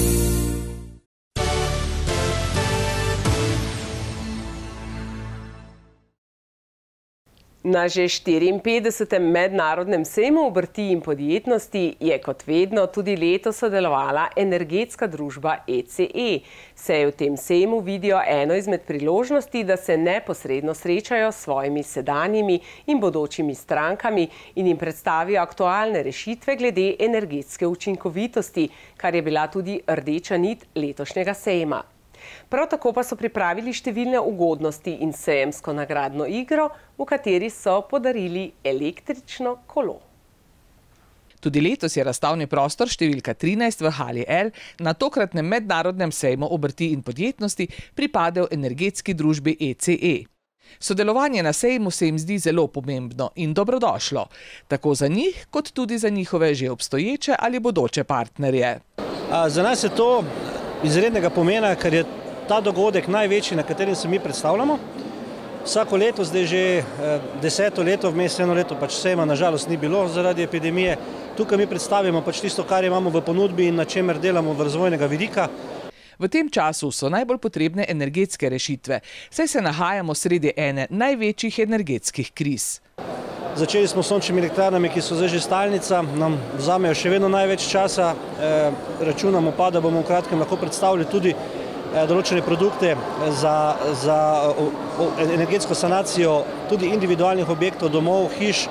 Na že štiriinpetdesetem mednarodnem sejmu obrti in podjetnosti je kot vedno tudi letos sodelovala energetska družba E C E. Saj v tem sejmu vidijo eno izmed priložnosti, da se neposredno srečajo s svojimi sedanjimi in bodočimi strankami in jim predstavijo aktualne rešitve glede energetske učinkovitosti, kar je bila tudi rdeča nit letošnjega sejma. Prav tako pa so pripravili številne ugodnosti in sejemsko nagradno igro, v kateri so podarili električno kolo. Tudi letos je razstavni prostor številka trinajst v Hali L na tokratnem mednarodnem sejmu obrti in podjetnosti pripadel energetski družbi E C E. Sodelovanje na sejmu se jim zdi zelo pomembno in dobrodošlo, tako za njih, kot tudi za njihove že obstoječe ali bodoče partnerje. Za nas je to izrednega pomena, ker je ta dogodek največji, na katerim se mi predstavljamo. Vsako leto, zdaj že deseto leto, vmes eno leto pač sejma nažalost ni bilo zaradi epidemije. Tukaj mi predstavimo pač tisto, kar imamo v ponudbi in na čemer delamo v razvojnega vidika. V tem času so najbolj potrebne energetske rešitve, saj se nahajamo sredi ene največjih energetskih kriz. Začeli smo s sončnimi elektrarnami, ki so zdaj že stalnica, nam vzamejo še vedno največ časa. Računamo pa, da bomo v kratkem lahko predstavili tudi določene produkte za, za energetsko sanacijo tudi individualnih objektov, domov, hiš.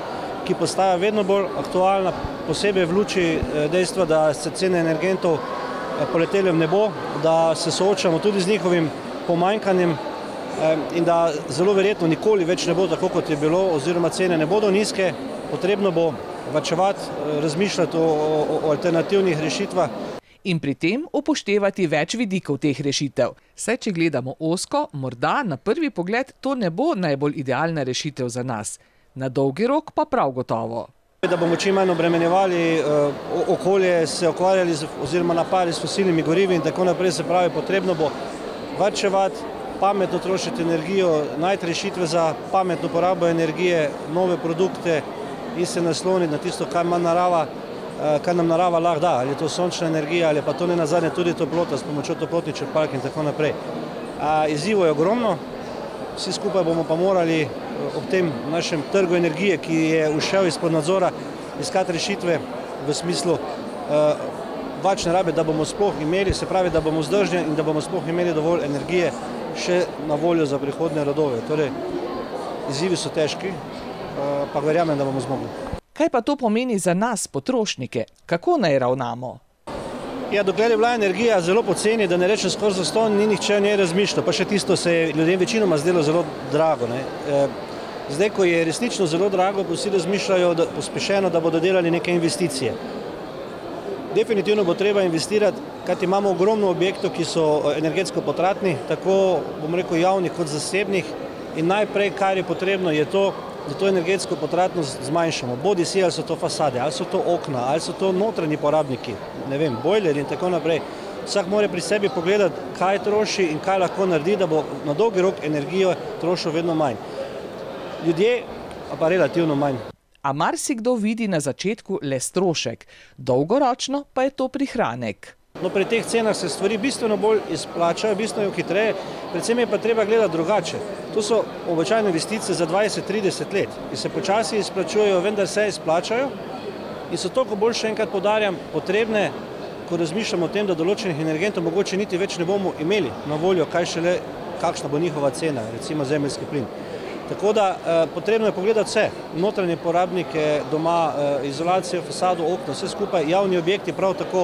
ki postaja vedno bolj aktualna, posebej v luči dejstva, da se cene energentov poletele v nebo, da se soočamo tudi z njihovim pomanjkanjem in da zelo verjetno nikoli več ne bo tako, kot je bilo, oziroma cene ne bodo nizke. Potrebno bo varčevati, razmišljati o, o, o alternativnih rešitvah. In pri tem upoštevati več vidikov teh rešitev. Saj, če gledamo ozko, morda na prvi pogled to ne bo najbolj idealna rešitev za nas. Na dolgi rok pa prav gotovo. Da bomo čim manj obremenjevali okolje, se ukvarjali oziroma napadli s fosilnimi gorivi in tako naprej, se pravi, potrebno bo varčevati, pametno trošiti energijo, najti rešitve za pametno porabo energije, nove produkte in se nasloniti na tisto, kar ima narava, kar nam narava lahko da, ali je to sončna energija, ali pa to ne nazadnje tudi toplota s pomočjo toplotnih črpalk in tako naprej. Izzivov je ogromno, vsi skupaj bomo pa morali ob tem našem trgu energije, ki je ušel izpod nadzora, iskati rešitve v smislu varčne rabe, da bomo sploh imeli, se pravi, da bomo vzdržni in da bomo sploh imeli dovolj energije še na voljo za prihodnje rodove. Torej, izzivi so težki, pa verjamem, da bomo zmogli. Kaj pa to pomeni za nas, potrošnike? Kako naj ravnamo? Ja, dokler je bila energija zelo poceni, da ne rečem skoraj zastonj, ni nihče o njej razmišljal, pa še tisto se je ljudem večinoma zdelo zelo drago. Ne. Zdaj, ko je resnično zelo drago, pa vsi razmišljajo da, pospešeno, da bodo delali neke investicije. Definitivno bo treba investirati, kajti imamo ogromno objektov, ki so energetsko potratni, tako bom rekel javnih kot zasebnih, in najprej, kar je potrebno, je to, da to energetsko potratnost zmanjšamo. Bodi si, ali so to fasade, ali so to okna, ali so to notranji porabniki, ne vem, bojleri in tako naprej. Vsak mora pri sebi pogledati, kaj troši in kaj lahko naredi, da bo na dolgi rok energijo trošil vedno manj. Ljudje pa relativno manj. A marsikdo vidi na začetku le strošek, dolgoročno pa je to prihranek. No, pri teh cenah se stvari bistveno bolj izplačajo, bistveno hitreje, predvsem je pa treba gledati drugače. To so običajne investicije za dvajset do trideset let, ki se počasi izplačujejo, vendar se izplačajo in so toliko bolj, še enkrat poudarjam, potrebne, ko razmišljamo o tem, da določenih energentov mogoče niti več ne bomo imeli na voljo, kaj šele, kakšna bo njihova cena, recimo zemeljski plin. Tako da eh, potrebno je pogledati vse, notranje porabnike doma, eh, izolacijo, fasado, okno, vse skupaj, javni objekti prav tako,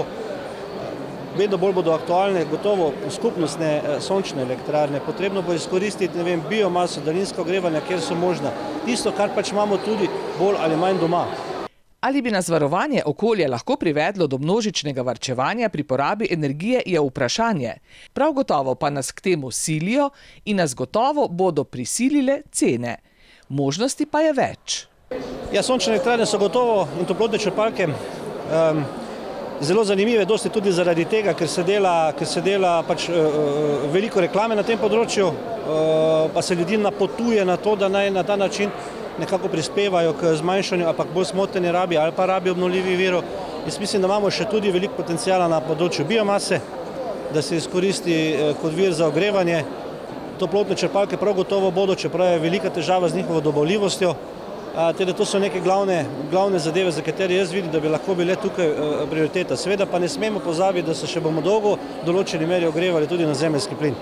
vedno bolj bodo aktualne, gotovo skupnostne eh, sončne elektrarne, potrebno bo izkoristiti, ne vem, biomaso, daljinsko ogrevanje, kjer so možna, tisto, kar pač imamo tudi bolj ali manj doma. Ali bi nas varovanje okolja lahko privedlo do množičnega varčevanja pri porabi energije, je vprašanje. Prav gotovo pa nas k temu silijo in nas gotovo bodo prisilile cene. Možnosti pa je več. Ja, sončne elektrarne so gotovo in toplotne črpalke um, zelo zanimive, dosti tudi zaradi tega, ker se dela, ker se dela pač, uh, veliko reklame na tem področju, uh, pa se ljudi napotuje na to, da naj na ta način nekako prispevajo k zmanjšanju, ampak bolj smotrni rabi ali pa rabi obnovljivih virov. Jaz mislim, da imamo še tudi veliko potencijala na področju biomase, da se izkoristi kot vir za ogrevanje. Toplotne črpalke prav gotovo bodo, čeprav je velika težava z njihovo dobavljivostjo. Teda to so neke glavne, glavne zadeve, za katere jaz vidim, da bi lahko bile tukaj prioriteta. Seveda pa ne smemo pozabiti, da se še bomo dolgo v določeni meri ogrevali tudi na zemeljski plin.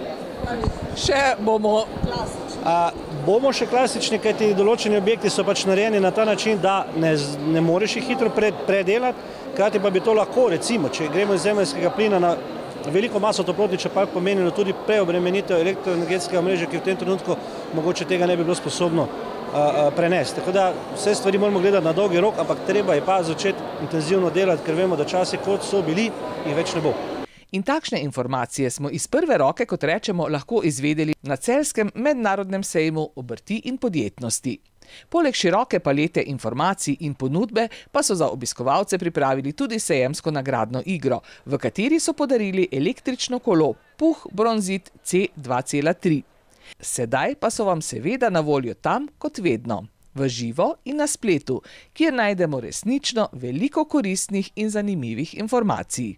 Še bomo klasični. A, bomo še klasični, kajti določeni objekti so pač narejeni na ta način, da ne, ne moreš jih hitro pred, predelati, krati pa bi to lahko, recimo, če gremo iz zemeljskega plina na veliko maso toplotnih črpalk, pomenilo tudi preobremenitev elektroenergetskega omrežja, ki v tem trenutku mogoče tega ne bi bilo sposobno a, a, prenesti. Tako da vse stvari moramo gledati na dolgi rok, ampak treba je pa začeti intenzivno delati, ker vemo, da časi, kot so bili, jih več ne bo. In takšne informacije smo iz prve roke, kot rečemo, lahko izvedeli na celjskem mednarodnem sejmu obrti in podjetnosti. Poleg široke palete informacij in ponudbe pa so za obiskovalce pripravili tudi sejemsko nagradno igro, v kateri so podarili električno kolo Puh Bronzit C dva cela tri. Sedaj pa so vam seveda na voljo tam kot vedno, v živo in na spletu, kjer najdemo resnično veliko koristnih in zanimivih informacij.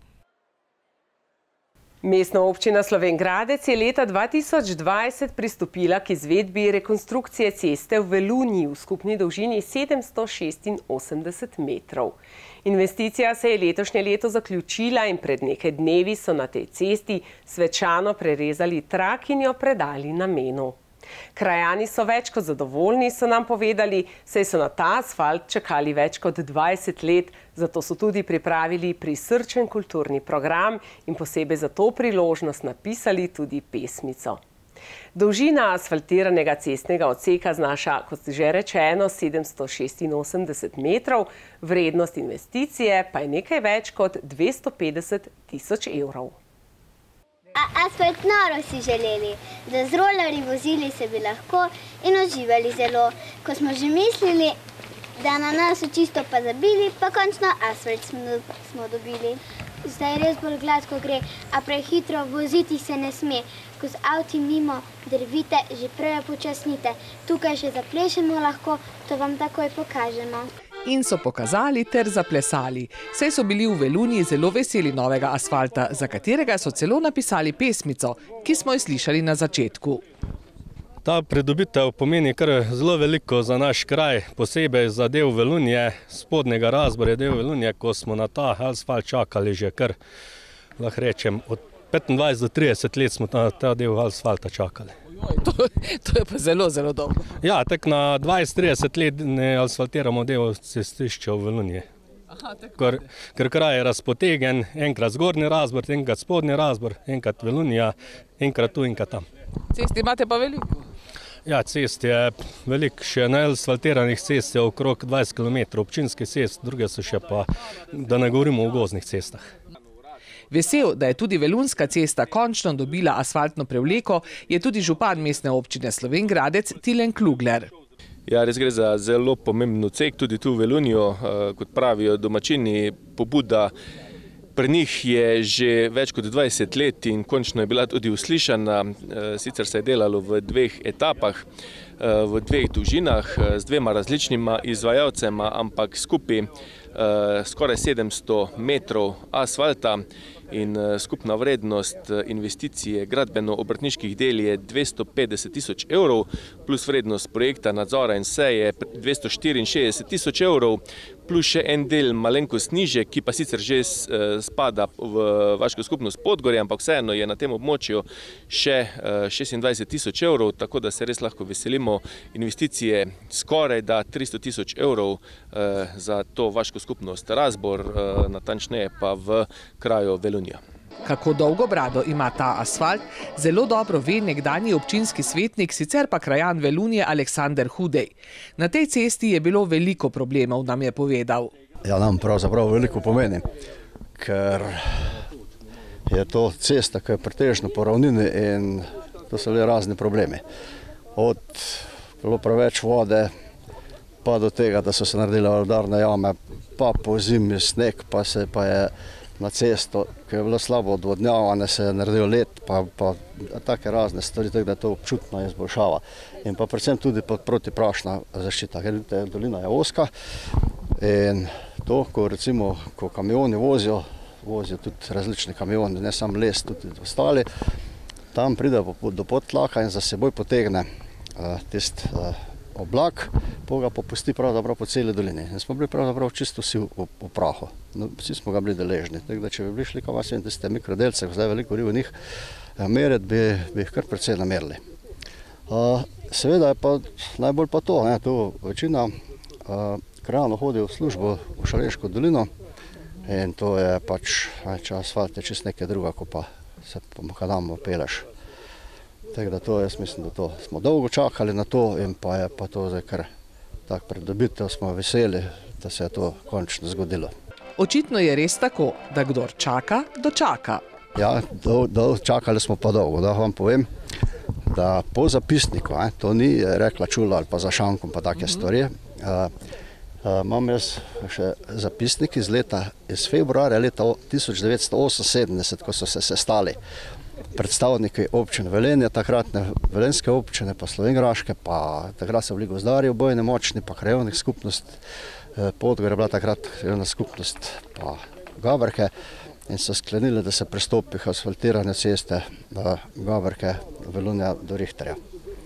Mestna občina Slovenj Gradec je leta dva tisoč dvajset pristopila k izvedbi rekonstrukcije ceste v Velunji v skupni dolžini sedemsto šestinosemdeset metrov. Investicija se je letošnje leto zaključila in pred nekaj dnevi so na tej cesti svečano prerezali trak in jo predali namenu. Krajani so več kot zadovoljni, so nam povedali, saj so na ta asfalt čakali več kot dvajset let, zato so tudi pripravili prisrčen kulturni program in posebej za to priložnost napisali tudi pesmico. Dolžina asfaltiranega cestnega odseka znaša, kot že rečeno, sedemsto šestinosemdeset metrov, vrednost investicije pa je nekaj več kot dvesto petdeset tisoč evrov. Asfalt noro si želeli, da z rolerji vozili se bi lahko in uživali zelo. Ko smo že mislili, da na nas so čisto pa zabili, pa končno asfalt smo, smo dobili. Zdaj res bolj gladko gre, a prehitro voziti se ne sme. Ko z avti mimo drvite, že prej počasnite. Tukaj še zaplešemo lahko, to vam takoj pokažemo. In so pokazali ter zaplesali. Saj so bili v Velunji zelo veseli novega asfalta, za katerega so celo napisali pesmico, ki smo jo slišali na začetku. Ta pridobitev pomeni kar zelo veliko za naš kraj, posebej za del Velunje, spodnjega razborja del Velunje, ko smo na ta asfalt čakali že kar, lahko rečem, od petindvajset do trideset let smo na ta del asfalta čakali. To, to je pa zelo, zelo dolgo. Ja, tako na dvajset do trideset let ne asfaltiramo del cestišča v Velunji. Ker, ker kraj je razpotegen, enkrat zgornji razbor, enkrat spodnji razbor, enkrat Velunja, enkrat tu, enkrat tam. Cesti imate pa veliko? Ja, cest je veliko, še neasfaltiranih cest je okrog dvajset kilometrov, občinskih cest, druge so še pa, da ne govorimo o gozdnih cestah. Vesel, da je tudi Velunjska cesta končno dobila asfaltno prevleko, je tudi župan mestne občine Slovenj Gradec Tilen Klugler. Ja, res gre za zelo pomemben odsek, tudi tu v Velunju, kot pravijo domačini, pobuda pri njih je že več kot dvajset let in končno je bila tudi uslišana. Sicer se je delalo v dveh etapah, v dveh dolžinah, z dvema različnima izvajalcema, ampak skupaj skoraj sedemsto metrov asfalta in skupna vrednost investicije gradbeno-obrtniških del je dvesto petdeset tisoč evrov, plus vrednost projekta nadzora in vse je dvesto štiriinšestdeset tisoč evrov, plus še en del malenkost niže, ki pa sicer že spada v vaško skupnost Podgorje, ampak vseeno je na tem območju še šestindvajset tisoč evrov, tako da se res lahko veselimo investicije skoraj da tristo tisoč evrov za to vaško skupnost Razbor, natančneje pa v kraju Velunja. Kako dolgo brado ima ta asfalt, zelo dobro ve nekdanji občinski svetnik, sicer pa krajan Velunje Aleksander Hudej. Na tej cesti je bilo veliko problemov, nam je povedal. Ja, nam pravzaprav veliko pomeni, ker je to cesta, ki je pretežno po ravnini in to so le razni problemi. Od bilo preveč vode, pa do tega, da so se naredile vodarne jame, pa po zimi sneg, pa se pa je na cesto, ki je bilo slabo odvodnjavane, se je naredil led, pa, pa take razne stvari, tako da je to občutno izboljšava. In pa predvsem tudi protiprašna zaščita, ker vidite, dolina je ozka in to, ko recimo, ko kamioni vozijo, vozijo tudi različni kamioni, ne samo les, tudi ostali, tam pride do podtlaka in za seboj potegne uh, tisti uh, oblak, pa ga popusti pravzaprav po celi dolini. In smo bili pravzaprav čisto vsi v, v prahu. No, vsi smo ga bili deležni. Tako da, če bi bili šli kao vas in tiste mikrodelce, zdaj veliko gori v njih meriti, bi, bi jih kar precej namerili. Uh, seveda je pa najbolj pa to, ne, tu večina uh, krajanov hodi v službo v Šaleško dolino in to je pač, če asfalt je čist nekaj druga, ko pa se po makadamu peleš. Tako da to, jaz mislim, da to smo dolgo čakali na to in pa je pa to zdaj kar tak pridobitev, smo veseli, da se je to končno zgodilo. Očitno je res tako, da kdor čaka, dočaka. Ja, do, do, čakali smo pa dolgo, da vam povem, da po zapisniku, eh, to ni rekla čula ali pa za šankom pa take stvari, uh, uh, imam jaz še zapisnik iz leta, iz februarja leta tisoč devetsto oseminsedemdeset, ko so se sestali predstavniki občine Velenje, takratne velenjske občine, pa slovenjgraške, pa takrat so bili gozdarji obojne močni, pa krajevnih skupnost, Podgorje je bila takrat krajevna skupnost, pa Gaberke, in so sklenili, da se pristopi k asfaltiranju ceste Gaberke Velunja do Rihterja.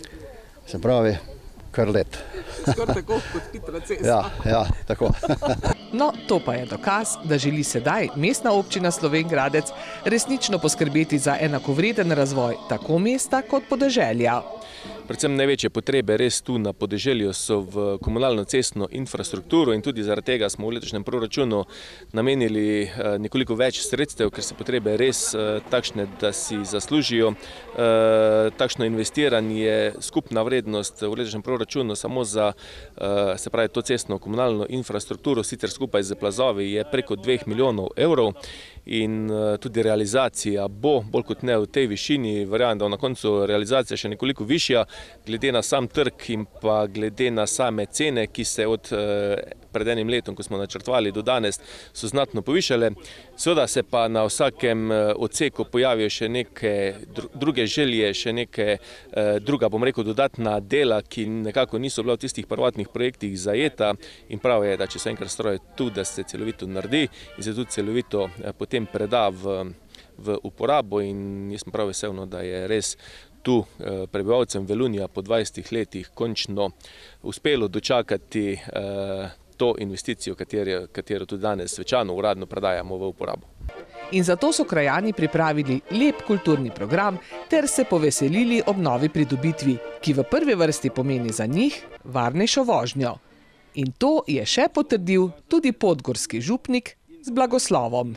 Se pravi, kar let. Skoraj tako kot hitra cesta. Ja, ja, tako. No, to pa je dokaz, da želi sedaj mestna občina Slovenj Gradec resnično poskrbeti za enakovreden razvoj tako mesta kot podeželja. predvsem največje potrebe res tu na podeželju so v komunalno cestno infrastrukturo in tudi zaradi tega smo v letošnjem proračunu namenili nekoliko več sredstev, ker so potrebe res takšne, da si zaslužijo takšno investiranje. Skupna vrednost v letošnjem proračunu samo za, se pravi, to cestno komunalno infrastrukturo, sicer skupaj z plazovi, je preko dveh milijonov evrov in tudi realizacija bo bolj kot ne v tej višini. Verjamem, da na koncu realizacija še nekoliko višja, glede na sam trg in pa glede na same cene, ki se od pred enim letom, ko smo načrtovali do danes, so znatno povišale. Seveda se pa na vsakem odseku pojavijo še neke druge želje, še neke druga, bom rekel, dodatna dela, ki nekako niso bila v tistih prvotnih projektih zajeta in prav je, da če so enkrat stroje tu, da se celovito naredi in se tudi celovito potem preda v, v uporabo in jaz sem prav vesel, da je res tu prebivalcem Velunija po dvajsetih letih končno uspelo dočakati to investicijo, katero, katero tudi danes svečano uradno predajamo v uporabo. In zato so krajani pripravili lep kulturni program ter se poveselili ob novi pridobitvi, ki v prvi vrsti pomeni za njih varnejšo vožnjo. In to je še potrdil tudi podgorski župnik z blagoslovom.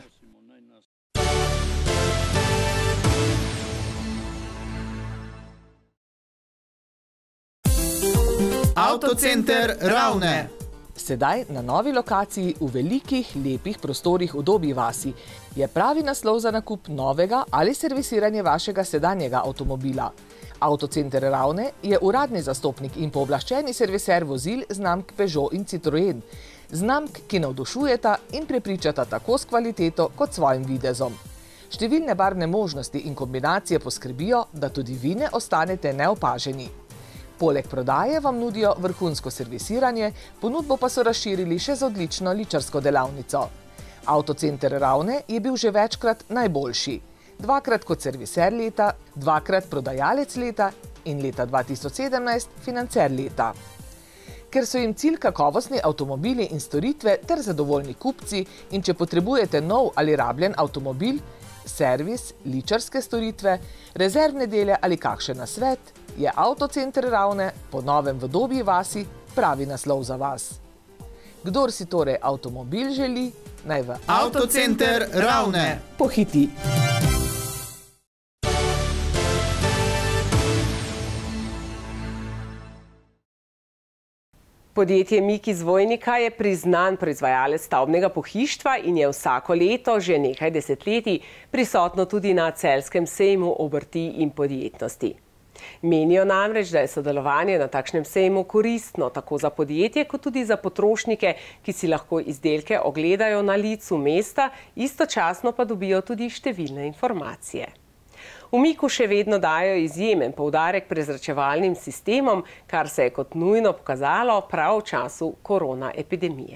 Avtocenter Ravne. Sedaj na novi lokaciji v velikih, lepih prostorih v Dobji vasi je pravi naslov za nakup novega ali servisiranje vašega sedanjega avtomobila. Avtocenter Ravne je uradni zastopnik in pooblaščeni serviser vozil znamk Peugeot in Citroën. Znamk, ki navdušujeta in prepričata tako s kvaliteto kot svojim videzom. Številne barvne možnosti in kombinacije poskrbijo, da tudi vi ne ostanete neopaženi. Poleg prodaje vam nudijo vrhunsko servisiranje, ponudbo pa so razširili še z odlično ličarsko delavnico. Avtocenter Ravne je bil že večkrat najboljši. Dvakrat kot serviser leta, dvakrat prodajalec leta in leta dva tisoč sedemnajst financer leta. Ker so jim cilj kakovostni avtomobili in storitve ter zadovoljni kupci in če potrebujete nov ali rabljen avtomobil, servis, ličarske storitve, rezervne dele ali kakšen nasvet, je Avtocenter Ravne po novem v Dobji vasi pravi naslov za vas. Kdor si torej avtomobil želi, naj v Avtocenter Ravne pohiti. Podjetje Mik iz Vojnika je priznan proizvajalec stavbnega pohištva in je vsako leto že nekaj desetletij prisotno tudi na celjskem sejmu obrti in podjetnosti. Menijo namreč, da je sodelovanje na takšnem sejmu koristno tako za podjetje kot tudi za potrošnike, ki si lahko izdelke ogledajo na licu mesta, istočasno pa dobijo tudi številne informacije. V Miku še vedno dajo izjemen poudarek prezračevalnim sistemom, kar se je kot nujno pokazalo prav v času korona epidemije.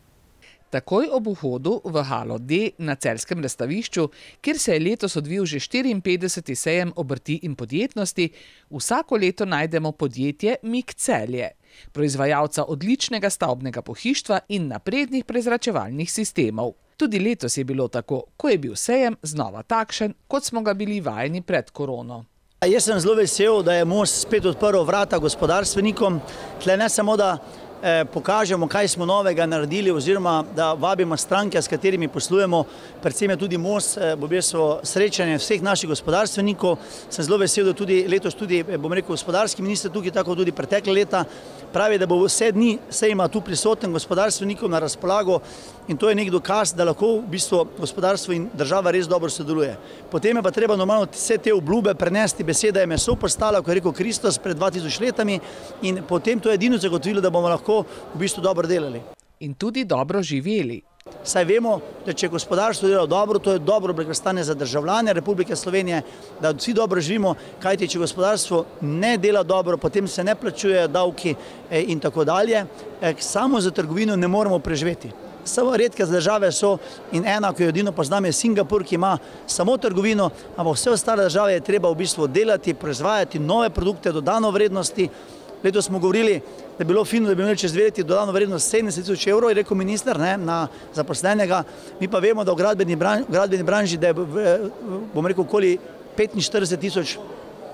Takoj ob vhodu v halo D na celjskem razstavišču, kjer se je letos odvil že štiriinpetdeseti sejem obrti in podjetnosti, vsako leto najdemo podjetje Mik Celje, proizvajalca odličnega stavbnega pohištva in naprednih prezračevalnih sistemov. Tudi letos je bilo tako, ko je bil sejem znova takšen, kot smo ga bili vajeni pred korono. Jaz sem zelo vesel, da je Most spet odprl vrata gospodarstvenikom. Tle ne samo, da pokažemo, kaj smo novega naredili oziroma da vabimo stranke, s katerimi poslujemo, predvsem je tudi Most, bo bilo srečanje vseh naših gospodarstvenikov. Sem zelo vesel, da tudi letos tudi, bom rekel, gospodarski minister tukaj, tako tudi pretekle leta, pravi, da bo vse dni sejma tu prisoten gospodarstvenikom na razpolago in to je nek dokaz, da lahko v bistvu gospodarstvo in država res dobro sodeluje. Potem je pa treba normalno vse te obljube prenesti, beseda je meso postala, ko je rekel Kristus pred dva tisoč letami in potem to je edino zagotovilo, da bomo lahko v bistvu dobro delali. In tudi dobro živeli. Saj vemo, da če gospodarstvo dela dobro, to je dobro blagostanje za državljane Republike Slovenije, da vsi dobro živimo, kajti če gospodarstvo ne dela dobro, potem se ne plačujejo davki in tako dalje. Samo za trgovino ne moremo preživeti. Samo redke države so in ena, ko jo edino poznam, je Singapur, ki ima samo trgovino, ampak vse ostale države je treba v bistvu delati, proizvajati nove produkte, dodano vrednosti. Letos smo govorili, da je bilo fino, da bi imeli čez dve leti dodano vrednost sedemdeset tisoč evrov, je rekel minister, ne, na zaposlenega. Mi pa vemo, da v gradbeni, branž, gradbeni branži, da je, bom rekel, okoli petinštirideset tisoč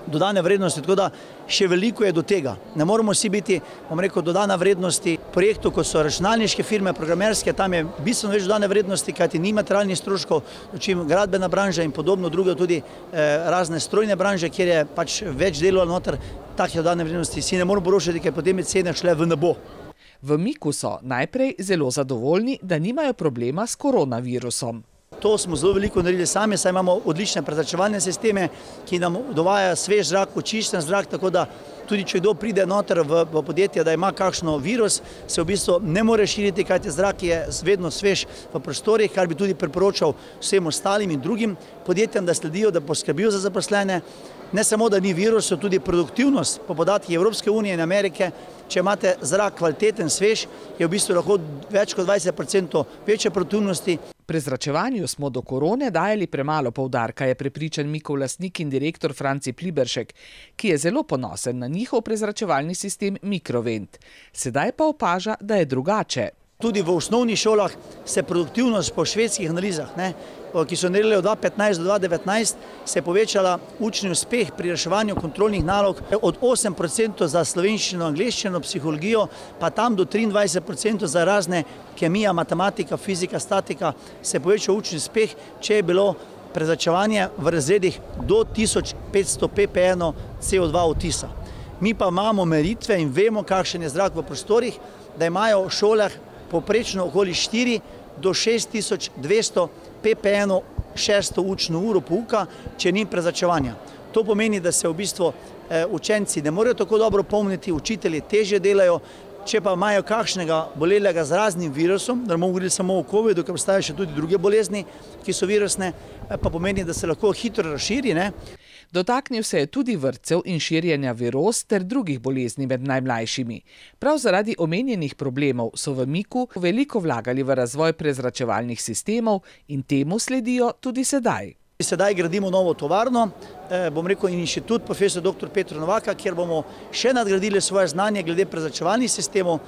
dodane vrednosti, tako da še veliko je do tega. Ne moramo vsi biti, bom rekel, dodana vrednosti projektov, kot so računalniške firme, programerske, tam je bistveno več dodane vrednosti, kajti ni materialnih stroškov, dočim gradbena branža in podobno drugo, tudi eh, razne strojne branže, kjer je pač več delov noter, takih dodane vrednosti si ne moramo poročati, ker potem je cene šle v nebo. V Miku so najprej zelo zadovoljni, da nimajo problema s koronavirusom. To smo zelo veliko naredili sami, saj imamo odlične prezračevalne sisteme, ki nam dovajajo svež zrak, očiščen zrak, tako da tudi če kdo pride noter v, v podjetje, da ima kakšno virus, se v bistvu ne more širiti, kajti zrak je vedno svež v prostorih, kar bi tudi priporočal vsem ostalim in drugim podjetjem, da sledijo, da poskrbijo za zaposlene. Ne samo, da ni virusa, tudi produktivnost po podatkih Evropske unije in Amerike, če imate zrak kvaliteten, svež, je v bistvu lahko več kot dvajset procentov večje produktivnosti. Prezračevanju smo do korone dajali premalo poudarka, je prepričan Mikov lastnik in direktor Franci Pliberšek, ki je zelo ponosen na njihov prezračevalni sistem Mikrovent. Sedaj pa opaža, da je drugače. Tudi v osnovnih šolah se produktivnost po švedskih analizah, ne, ki so naredili od dva tisoč petnajst do dva tisoč devetnajst, se je povečala učni uspeh pri reševanju kontrolnih nalog od osem procentov za slovenščino, angleščino, psihologijo, pa tam do triindvajset procentov za razne kemija, matematika, fizika, statika, se je povečal učni uspeh, če je bilo prezračevanje v razredih do tisoč petsto ppm C O dva odtisa. Mi pa imamo meritve in vemo, kakšen je zrak v prostorih, da imajo v šolah poprečno okoli štiri do šest tisoč dvesto ppm šesto učno uro pouka, če ni prezračevanja. To pomeni, da se v bistvu učenci ne morejo tako dobro pomniti, učitelji težje delajo, če pa imajo kakšnega bolelega z raznim virusom, da ne bomo govorili samo o covidu, ker obstajajo še tudi druge bolezni, ki so virusne, pa pomeni, da se lahko hitro razširi, ne. Dotaknil se je tudi vrtcev in širjenja viroz ter drugih bolezni med najmlajšimi. Prav zaradi omenjenih problemov so v Miku veliko vlagali v razvoj prezračevalnih sistemov in temu sledijo tudi sedaj. Sedaj gradimo novo tovarno, bom rekel inštitut profesor doktor Petro Novaka, kjer bomo še nadgradili svoje znanje glede prezračevalnih sistemov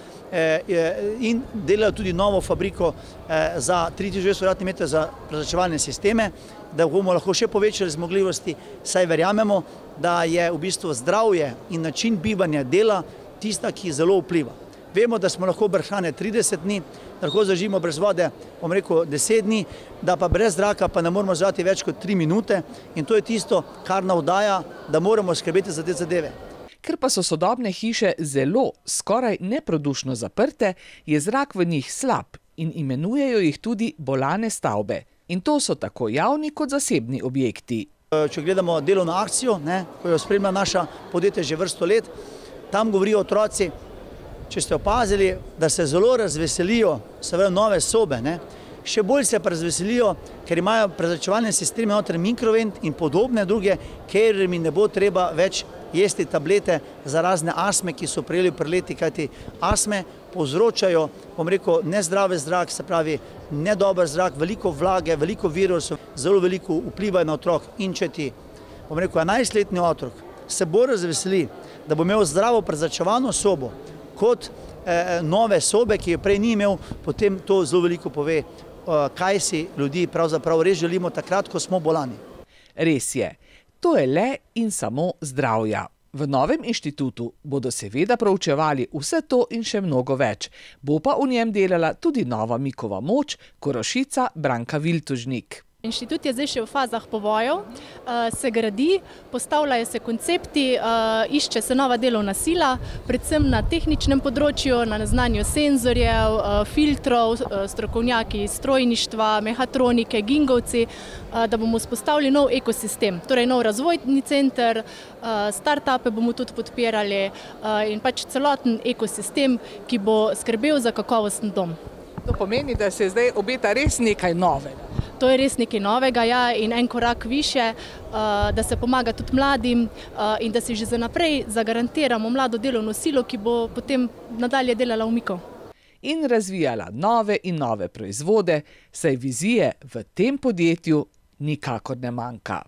in delajo tudi novo fabriko za tri tisoč dvesto kvadratnih metrov za prezračevalne sisteme, da bomo lahko še povečali zmogljivosti, saj verjamemo, da je v bistvu zdravje in način bivanja dela tista, ki zelo vpliva. Vemo, da smo lahko brez hrane trideset dni, da lahko zdržimo brez vode, bom rekel, deset dni, da pa brez zraka pa ne moramo zdržati več kot tri minute in to je tisto, kar navdaja, da moramo skrbeti za te zadeve. Ker pa so sodobne hiše zelo, skoraj neprodušno zaprte, je zrak v njih slab in imenujejo jih tudi bolane stavbe. In to so tako javni kot zasebni objekti. Če gledamo delovno akcijo, ne, ko jo spremlja naša podjetje že vrsto let, tam govorijo otroci, če ste opazili, da se zelo razveselijo seveda nove sobe, ne? Še bolj se pa razveselijo, ker imajo prezračevalne sisteme noter Mikrovent in podobne druge, ker mi ne bo treba več jesti tablete za razne astme, ki so prejeli pri leti, kajti astme povzročajo, bom rekel, nezdrave zrak, se pravi nedober zrak, veliko vlage, veliko virusov, zelo veliko vplivajo na otrok. In če ti, bom rekel, enajstletni otrok se bo razveseli, da bo imel zdravo prezračevano sobo, kot eh, nove sobe, ki jo prej ni imel, potem to zelo veliko pove, eh, kaj si ljudi pravzaprav res želimo takrat, ko smo bolani. Res je, to je le in samo zdravja. V novem inštitutu bodo seveda proučevali vse to in še mnogo več. Bo pa v njem delala tudi nova Mikova moč, Korošica Branka Viltužnik. Inštitut je zdaj še v fazah povojev, se gradi, postavljajo se koncepti, išče se nova delovna sila, predvsem na tehničnem področju, na znanju senzorjev, filtrov, strokovnjaki iz strojništva, mehatronike, gingovci, da bomo vzpostavili nov ekosistem, torej nov razvojni center, start-upe bomo tudi podpirali in pač celoten ekosistem, ki bo skrbel za kakovosten dom. To pomeni, da se zdaj obeta res nekaj novega. To je res nekaj novega, ja, in en korak više, da se pomaga tudi mladim in da si že za naprej zagarantiramo mlado delovno silo, ki bo potem nadalje delala v Miku. In razvijala nove in nove proizvode, saj vizije v tem podjetju nikakor ne manjka.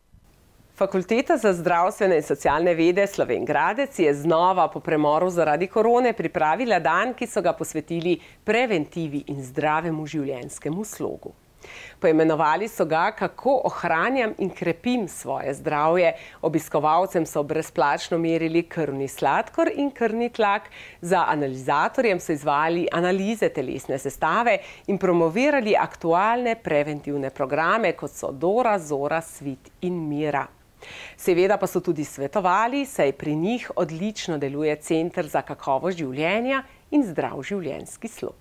Fakulteta za zdravstvene in socialne vede Slovenj Gradec je znova po premoru zaradi korone pripravila dan, ki so ga posvetili preventivi in zdravemu življenjskemu slogu. Poimenovali so ga Kako ohranjam in krepim svoje zdravje. Obiskovalcem so brezplačno merili krvni sladkor in krvni tlak, za analizatorjem so izvajali analize telesne sestave in promovirali aktualne preventivne programe, kot so Dora, Zora, Svit in Mira. Seveda pa so tudi svetovali, saj pri njih odlično deluje Center za kakovost življenja in zdrav življenjski slog.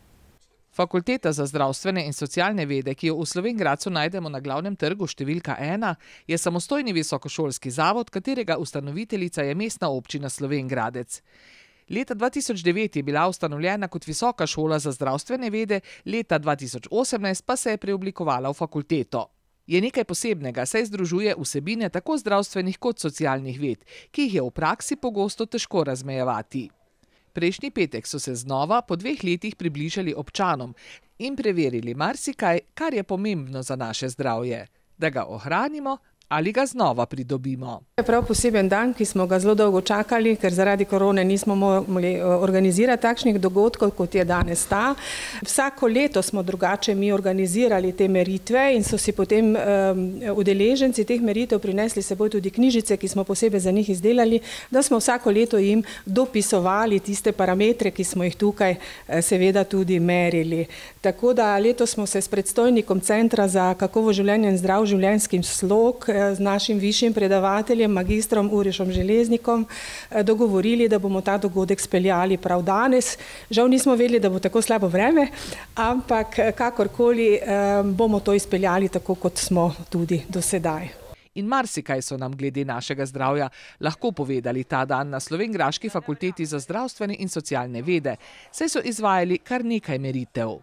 Fakulteta za zdravstvene in socialne vede, ki jo v Slovenj Gradcu najdemo na glavnem trgu številka ena, je samostojni visokošolski zavod, katerega ustanoviteljica je Mestna občina Slovenj Gradec. Leta dva tisoč devet je bila ustanovljena kot Visoka šola za zdravstvene vede, leta dva tisoč osemnajst pa se je preoblikovala v fakulteto. Je nekaj posebnega, saj združuje vsebine tako zdravstvenih kot socialnih ved, ki jih je v praksi pogosto težko razmejevati. Prejšnji petek so se znova po dveh letih približali občanom in preverili marsikaj, kar je pomembno za naše zdravje, da ga ohranimo ali ga znova pridobimo. Je prav poseben dan, ki smo ga zelo dolgo čakali, ker zaradi korone nismo mogli organizirati takšnih dogodkov, kot je danes ta. Vsako leto smo drugače mi organizirali te meritve in so si potem um, udeleženci teh meritev prinesli seboj tudi knjižice, ki smo posebej za njih izdelali, da smo vsako leto jim dopisovali tiste parametre, ki smo jih tukaj seveda tudi merili. Tako da letos smo se s predstojnikom Centra za kakovost življenja in zdrav življenjski slog z našim višjim predavateljem, magistrom Urošem Železnikom, dogovorili, da bomo ta dogodek speljali prav danes. Žal nismo vedeli, da bo tako slabo vreme, ampak kakorkoli bomo to izpeljali tako, kot smo tudi do sedaj. In marsikaj so nam glede našega zdravja lahko povedali ta dan na Slovenjgraški fakulteti za zdravstvene in socialne vede, saj so izvajali kar nekaj meritev.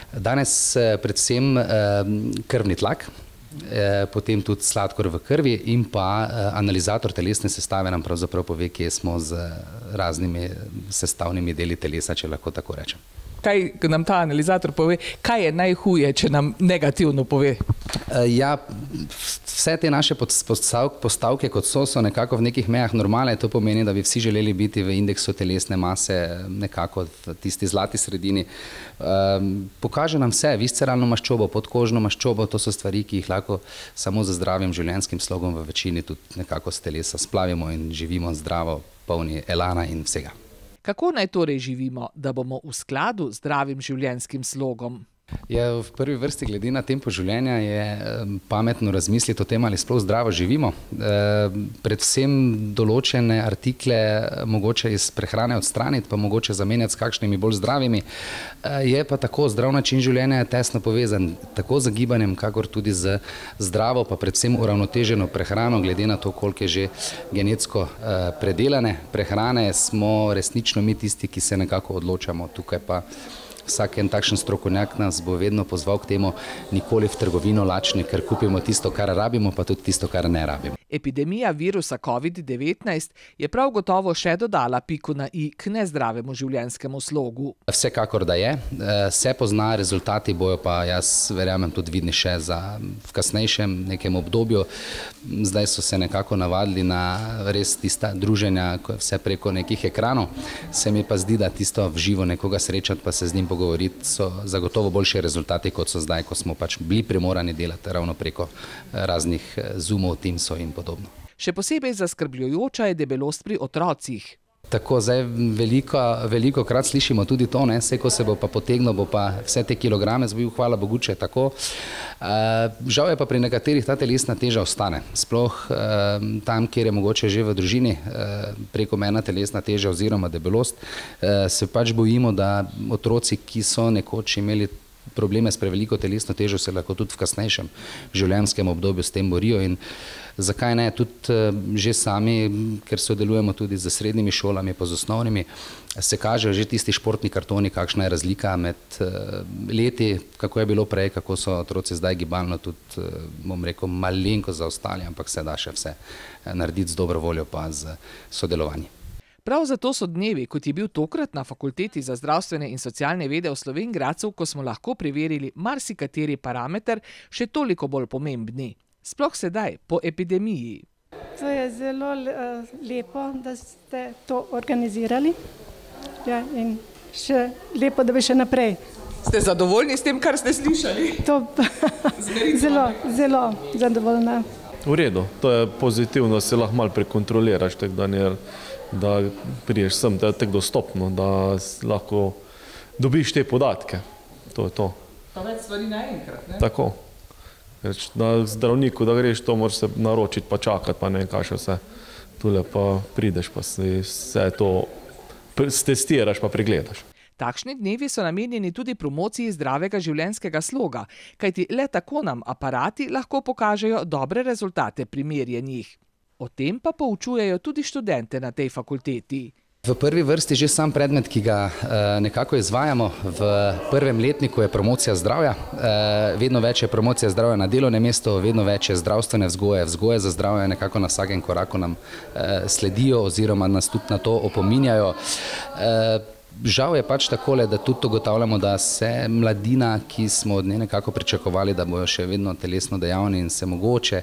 Danes predvsem krvni tlak, potem tudi sladkor v krvi in pa analizator telesne sestave nam pravzaprav pove, kje smo z raznimi sestavnimi deli telesa, če lahko tako rečem. Kaj nam ta analizator pove, kaj je najhuje, če nam negativno pove? Ja, vse te naše postavke, kot so, so nekako v nekih mejah normale. To pomeni, da bi vsi želeli biti v indeksu telesne mase nekako v tisti zlati sredini. Pokaže nam vse, visceralno maščobo, podkožno maščobo, to so stvari, ki jih lahko samo z zdravim življenjskim slogom v večini tudi nekako z telesa splavimo in živimo zdravo, polni elana in vsega. Kako naj torej živimo, da bomo v skladu z zdravim življenjskim slogom? Ja, v prvi vrsti glede na tempo življenja je pametno razmisliti o tem, ali sploh zdravo živimo. Predvsem določene artikle mogoče iz prehrane odstraniti, pa mogoče zamenjati s kakšnimi bolj zdravimi. Je pa tako, zdrav način življenja je tesno povezan tako z gibanjem, kakor tudi z zdravo, pa predvsem uravnoteženo prehrano, glede na to, koliko je že genetsko predelane prehrane, smo resnično mi tisti, ki se nekako odločamo. Tukaj pa vsak en takšen strokovnjak nas bo vedno pozval k temu, nikoli v trgovino lačni, ker kupimo tisto, kar rabimo, pa tudi tisto, kar ne rabimo. Epidemija virusa covid devetnajst je prav gotovo še dodala piko na i k nezdravemu življenjskemu slogu. Vsekakor da je, se pozna, rezultati bojo pa, jaz verjamem, tudi vidni še za v kasnejšem nekem obdobju. Zdaj so se nekako navadili na res tista druženja, vse preko nekih ekranov. Se mi pa zdi, da tisto v živo nekoga srečati, pa se z njim pogovoriti, so zagotovo boljši rezultati, kot so zdaj, ko smo pač bili primorani delati ravno preko raznih Zoomov, Teamsov in podobno. Še posebej zaskrbljujoča je debelost pri otrocih. Tako, zdaj veliko, veliko krat slišimo tudi to, ne, vse ko se bo pa potegnil, bo pa vse te kilograme zbil, hvala Bogu, če je tako. Žal je pa pri nekaterih ta telesna teža ostane. Sploh tam, kjer je mogoče že v družini prekomerna telesna teža oziroma debelost, se pač bojimo, da otroci, ki so nekoč imeli probleme s preveliko telesno težo, se lahko tudi v kasnejšem življenjskem obdobju s tem borijo in zakaj ne, tudi že sami, ker sodelujemo tudi z srednjimi šolami, pa z osnovnimi, se kažejo že tisti športni kartoni, kakšna je razlika med leti, kako je bilo prej, kako so otroci zdaj gibalno tudi, bom rekel, malenko zaostali, ampak se da še vse narediti z dobro voljo pa z sodelovanjem. Prav zato so dnevi, kot je bil tokrat na Fakulteti za zdravstvene in socialne vede v Slovenj Gradcu, ko smo lahko preverili marsikateri parameter, še toliko bolj pomembni. Sploh sedaj, po epidemiji. To je zelo lepo, da ste to organizirali. Ja, in še lepo, da bi še naprej Ste zadovoljni s tem, kar ste slišali? To zelo, zelo zadovoljna. V redu, to je pozitivno, se lahko malo prekontroliraš, tako da, ne, da priješ sem, da je tako dostopno, da lahko dobiš te podatke. To je to. Pa več stvari naenkrat, ne? Tako. Reč, da zdravniku, da greš, to moraš se naročiti, pa čakati, pa ne vem, kaj še vse. Tule pa prideš, pa si vse to stestiraš, pa pregledaš. Takšni dnevi so namenjeni tudi promociji zdravega življenjskega sloga, kajti le tako nam aparati lahko pokažejo dobre rezultate pri merjenjih. O tem pa poučujejo tudi študente na tej fakulteti. V prvi vrsti že sam predmet, ki ga nekako izvajamo v prvem letniku, je promocija zdravja. Vedno več je promocija zdravja na delovnem mestu, vedno več je zdravstvene vzgoje, vzgoje za zdravje, nekako na vsakem koraku nam sledijo oziroma nas tudi na to opominjajo. Žal je pač takole, da tudi ugotavljamo, da se mladina, ki smo od nje nekako pričakovali, da bojo še vedno telesno dejavni in se mogoče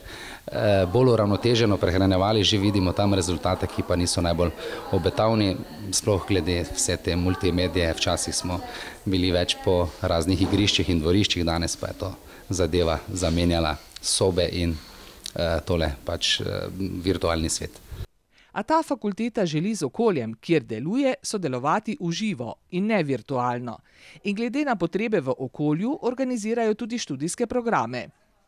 bolj uravnoteženo prehranjevali, že vidimo tam rezultate, ki pa niso najbolj obetavni, sploh glede vse te multimedije. Včasih smo bili več po raznih igriščih in dvoriščih, danes pa je to zadeva zamenjala sobe in tole pač virtualni svet. A ta fakulteta želi z okoljem, kjer deluje, sodelovati v živo in ne virtualno. In glede na potrebe v okolju organizirajo tudi študijske programe.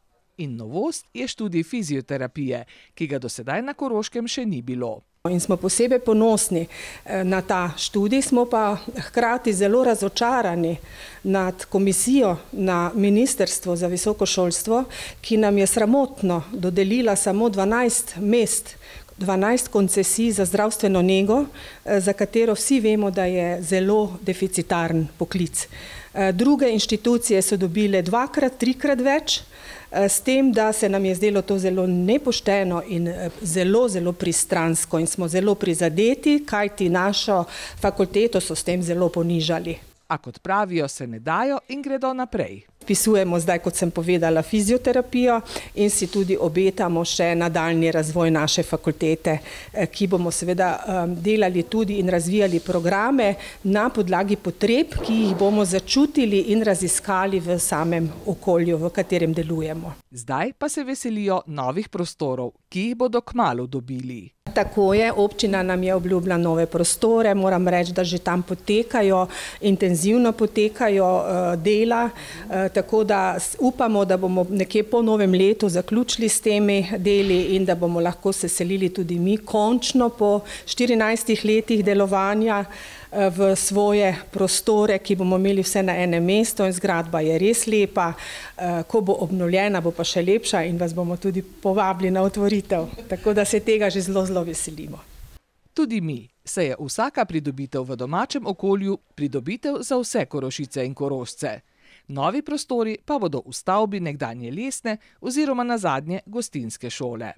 In novost je študij fizioterapije, ki ga do sedaj na Koroškem še ni bilo. In smo posebej ponosni na ta študij, smo pa hkrati zelo razočarani nad komisijo na Ministrstvo za visoko šolstvo, ki nam je sramotno dodelila samo dvanajst mest, dvanajst koncesij za zdravstveno nego, za katero vsi vemo, da je zelo deficitaren poklic. Druge inštitucije so dobile dvakrat, trikrat več, s tem, da se nam je zdelo to zelo nepošteno in zelo, zelo pristransko in smo zelo prizadeti, kajti našo fakulteto so s tem zelo ponižali. A kot pravijo, se ne dajo in gredo naprej. Vpisujemo zdaj, kot sem povedala, fizioterapijo in si tudi obetamo še nadaljnji razvoj naše fakultete, ki bomo seveda delali tudi in razvijali programe na podlagi potreb, ki jih bomo začutili in raziskali v samem okolju, v katerem delujemo. Zdaj pa se veselijo novih prostorov, ki jih bodo kmalu dobili. Tako je, občina nam je obljubila nove prostore, moram reči, da že tam potekajo, intenzivno potekajo dela, tako da upamo, da bomo nekje po novem letu zaključili s temi deli in da bomo lahko se selili tudi mi končno po štirinajstih letih delovanja v svoje prostore, ki bomo imeli vse na enem mestu in zgradba je res lepa. Ko bo obnovljena, bo pa še lepša in vas bomo tudi povabili na otvoritev. Tako da se tega že zelo, zelo veselimo. Tudi mi, saj je vsaka pridobitev v domačem okolju pridobitev za vse Korošice in Korošce. Novi prostori pa bodo v stavbi nekdanje lesne oziroma nazadnje gostinske šole.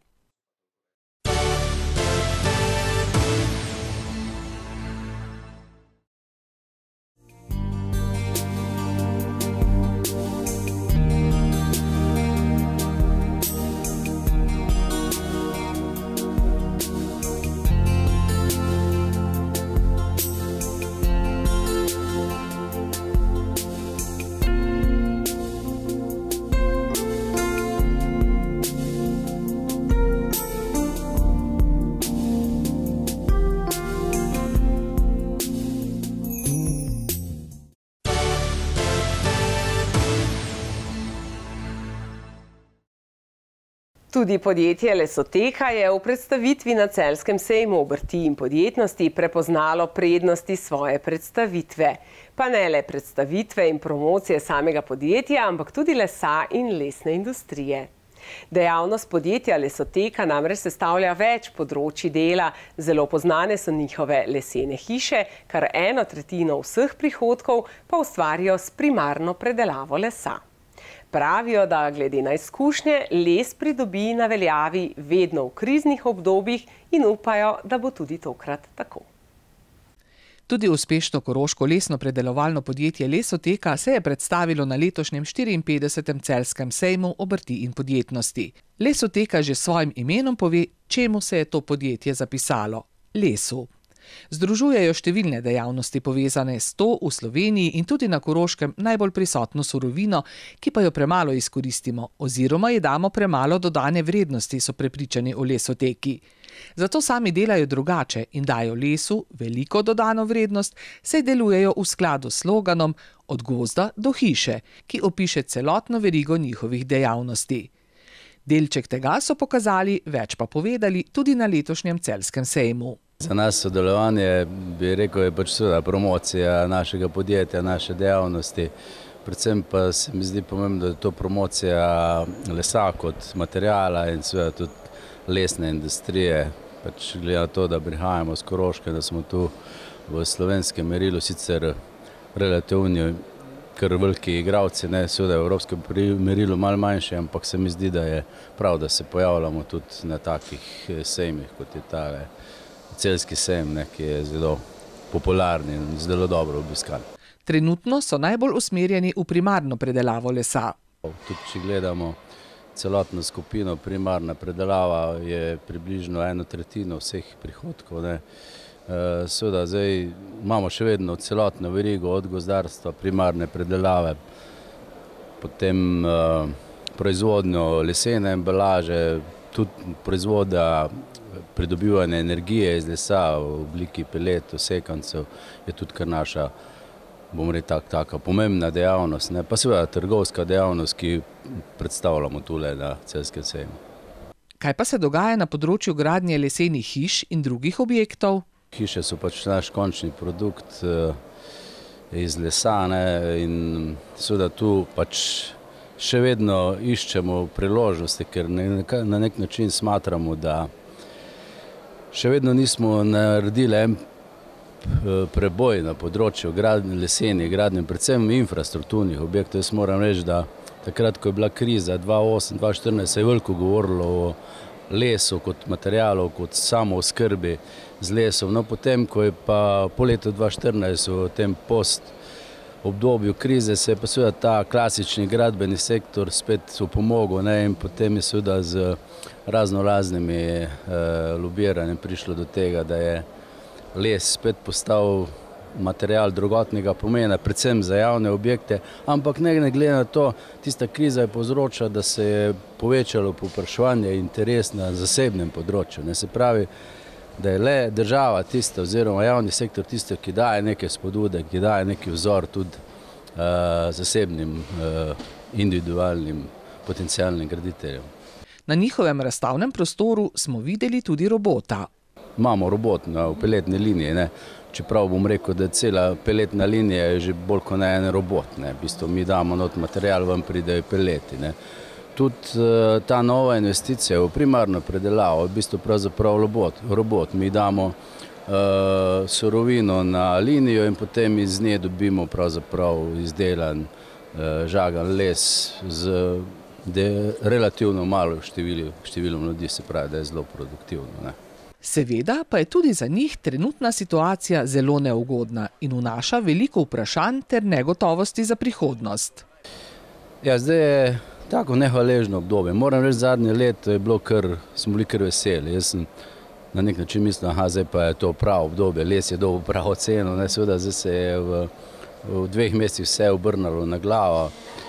Tudi podjetje Lesoteka je v predstavitvi na Celjskem sejmu obrti in podjetnosti prepoznalo prednosti svoje predstavitve. Pa ne le predstavitve in promocije samega podjetja, ampak tudi lesa in lesne industrije. Dejavnost podjetja Lesoteka namreč sestavlja več področji dela, zelo poznane so njihove lesene hiše, kar eno tretjino vseh prihodkov pa ustvarijo s primarno predelavo lesa. Pravijo, da glede na izkušnje les pridobi na veljavi vedno v kriznih obdobjih in upajo, da bo tudi tokrat tako. Tudi uspešno koroško lesno predelovalno podjetje Lesoteka se je predstavilo na letošnjem štiriinpetdesetem Celjskem sejmu obrti in podjetnosti. Lesoteka že s svojim imenom pove, čemu se je to podjetje zapisalo – lesu. Združujejo številne dejavnosti povezane s to v Sloveniji in tudi na Koroškem najbolj prisotno surovino, ki pa jo premalo izkoristimo oziroma ji damo premalo dodane vrednosti, so prepričani o lesoteki. Zato sami delajo drugače in dajo lesu veliko dodano vrednost, saj delujejo v skladu s sloganom Od gozda do hiše, ki opiše celotno verigo njihovih dejavnosti. Delček tega so pokazali, več pa povedali tudi na letošnjem celjskem sejmu. Za nas sodelovanje, bi rekel, je pač seveda promocija našega podjetja, naše dejavnosti. Predvsem pa se mi zdi pomembno, da je to promocija lesa kot materijala in seveda tudi lesne industrije. Pač glede na to, da prihajamo z Koroške, da smo tu v slovenskem merilu sicer relativni kar veliki igralci, ne, seveda v evropskem merilu malo manjši, ampak se mi zdi, da je prav, da se pojavljamo tudi na takih sejmih, kot je tale celjski sejem, ne, ki je zelo popularni in zelo dobro obiskan. Trenutno so najbolj usmerjeni v primarno predelavo lesa. Tudi če gledamo celotno skupino, primarna predelava je približno eno tretjino vseh prihodkov, ne. Seveda, zdaj imamo še vedno celotno verigo od gozdarstva, primarne predelave, potem proizvodnjo lesene embalaže, tudi proizvoda pridobivanja energije iz lesa v obliki peletov, sekancev, je tudi kar naša, bom rekel, taka pomembna dejavnost, ne, pa seveda trgovska dejavnost, ki predstavljamo tule na celjskem sejmu. Kaj pa se dogaja na področju gradnje lesenih hiš in drugih objektov? Hiše so pač naš končni produkt iz lesa, ne, in seveda tu pač še vedno iščemo priložnosti, ker na nek način smatramo, da še vedno nismo naredili en preboj na področju lesenih gradnje, predvsem infrastrukturnih objektov. Jaz moram reči, da takrat, ko je bila kriza dva osem dva štirinajst, se je veliko govorilo o lesu kot materialu, kot samo oskrbi z lesom. No, potem, ko je pa po letu dva štirinajst v tem post obdobju krize, se je pa seveda ta klasični gradbeni sektor spet upomogel, ne, in potem je seveda z razno raznimi eh, lobiranjem prišlo do tega, da je les spet postal material drugotnega pomena, predvsem za javne objekte, ampak ne glede na to, tista kriza je povzročila, da se je povečalo povpraševanje in interes na zasebnem področju. Ne, se pravi, da je le država tista oziroma javni sektor tisto, ki daje neke spodbude, ki daje neki vzor tudi uh, zasebnim, uh, individualnim, potencialnim graditeljem. Na njihovem razstavnem prostoru smo videli tudi robota. Imamo robot na peletne linije, ne. Čeprav bom rekel, da cela peletna linija je že bolj kot ne en robot, ne. V bistvu mi damo not material, vam pridejo peleti, ne. Tudi uh, ta nova investicija v primarno predelavo je v bistvu pravzaprav robot. robot. Mi damo uh, surovino na linijo in potem iz nje dobimo pravzaprav izdelan uh, žagan les z de, relativno malo številom, številom ljudi, se pravi, da je zelo produktivno, ne. Seveda pa je tudi za njih trenutna situacija zelo neugodna in vnaša veliko vprašanj ter negotovosti za prihodnost. Ja, zdaj je tako nehvaležno obdobje. Moram reči, zadnje leto je bilo kar, smo bili kar veseli. Jaz sem na nek način mislil, aha, zdaj pa je to pravo obdobje, les je dobil pravo ceno, ne, seveda zdaj se je v, v dveh mesecih vse obrnalo na glavo.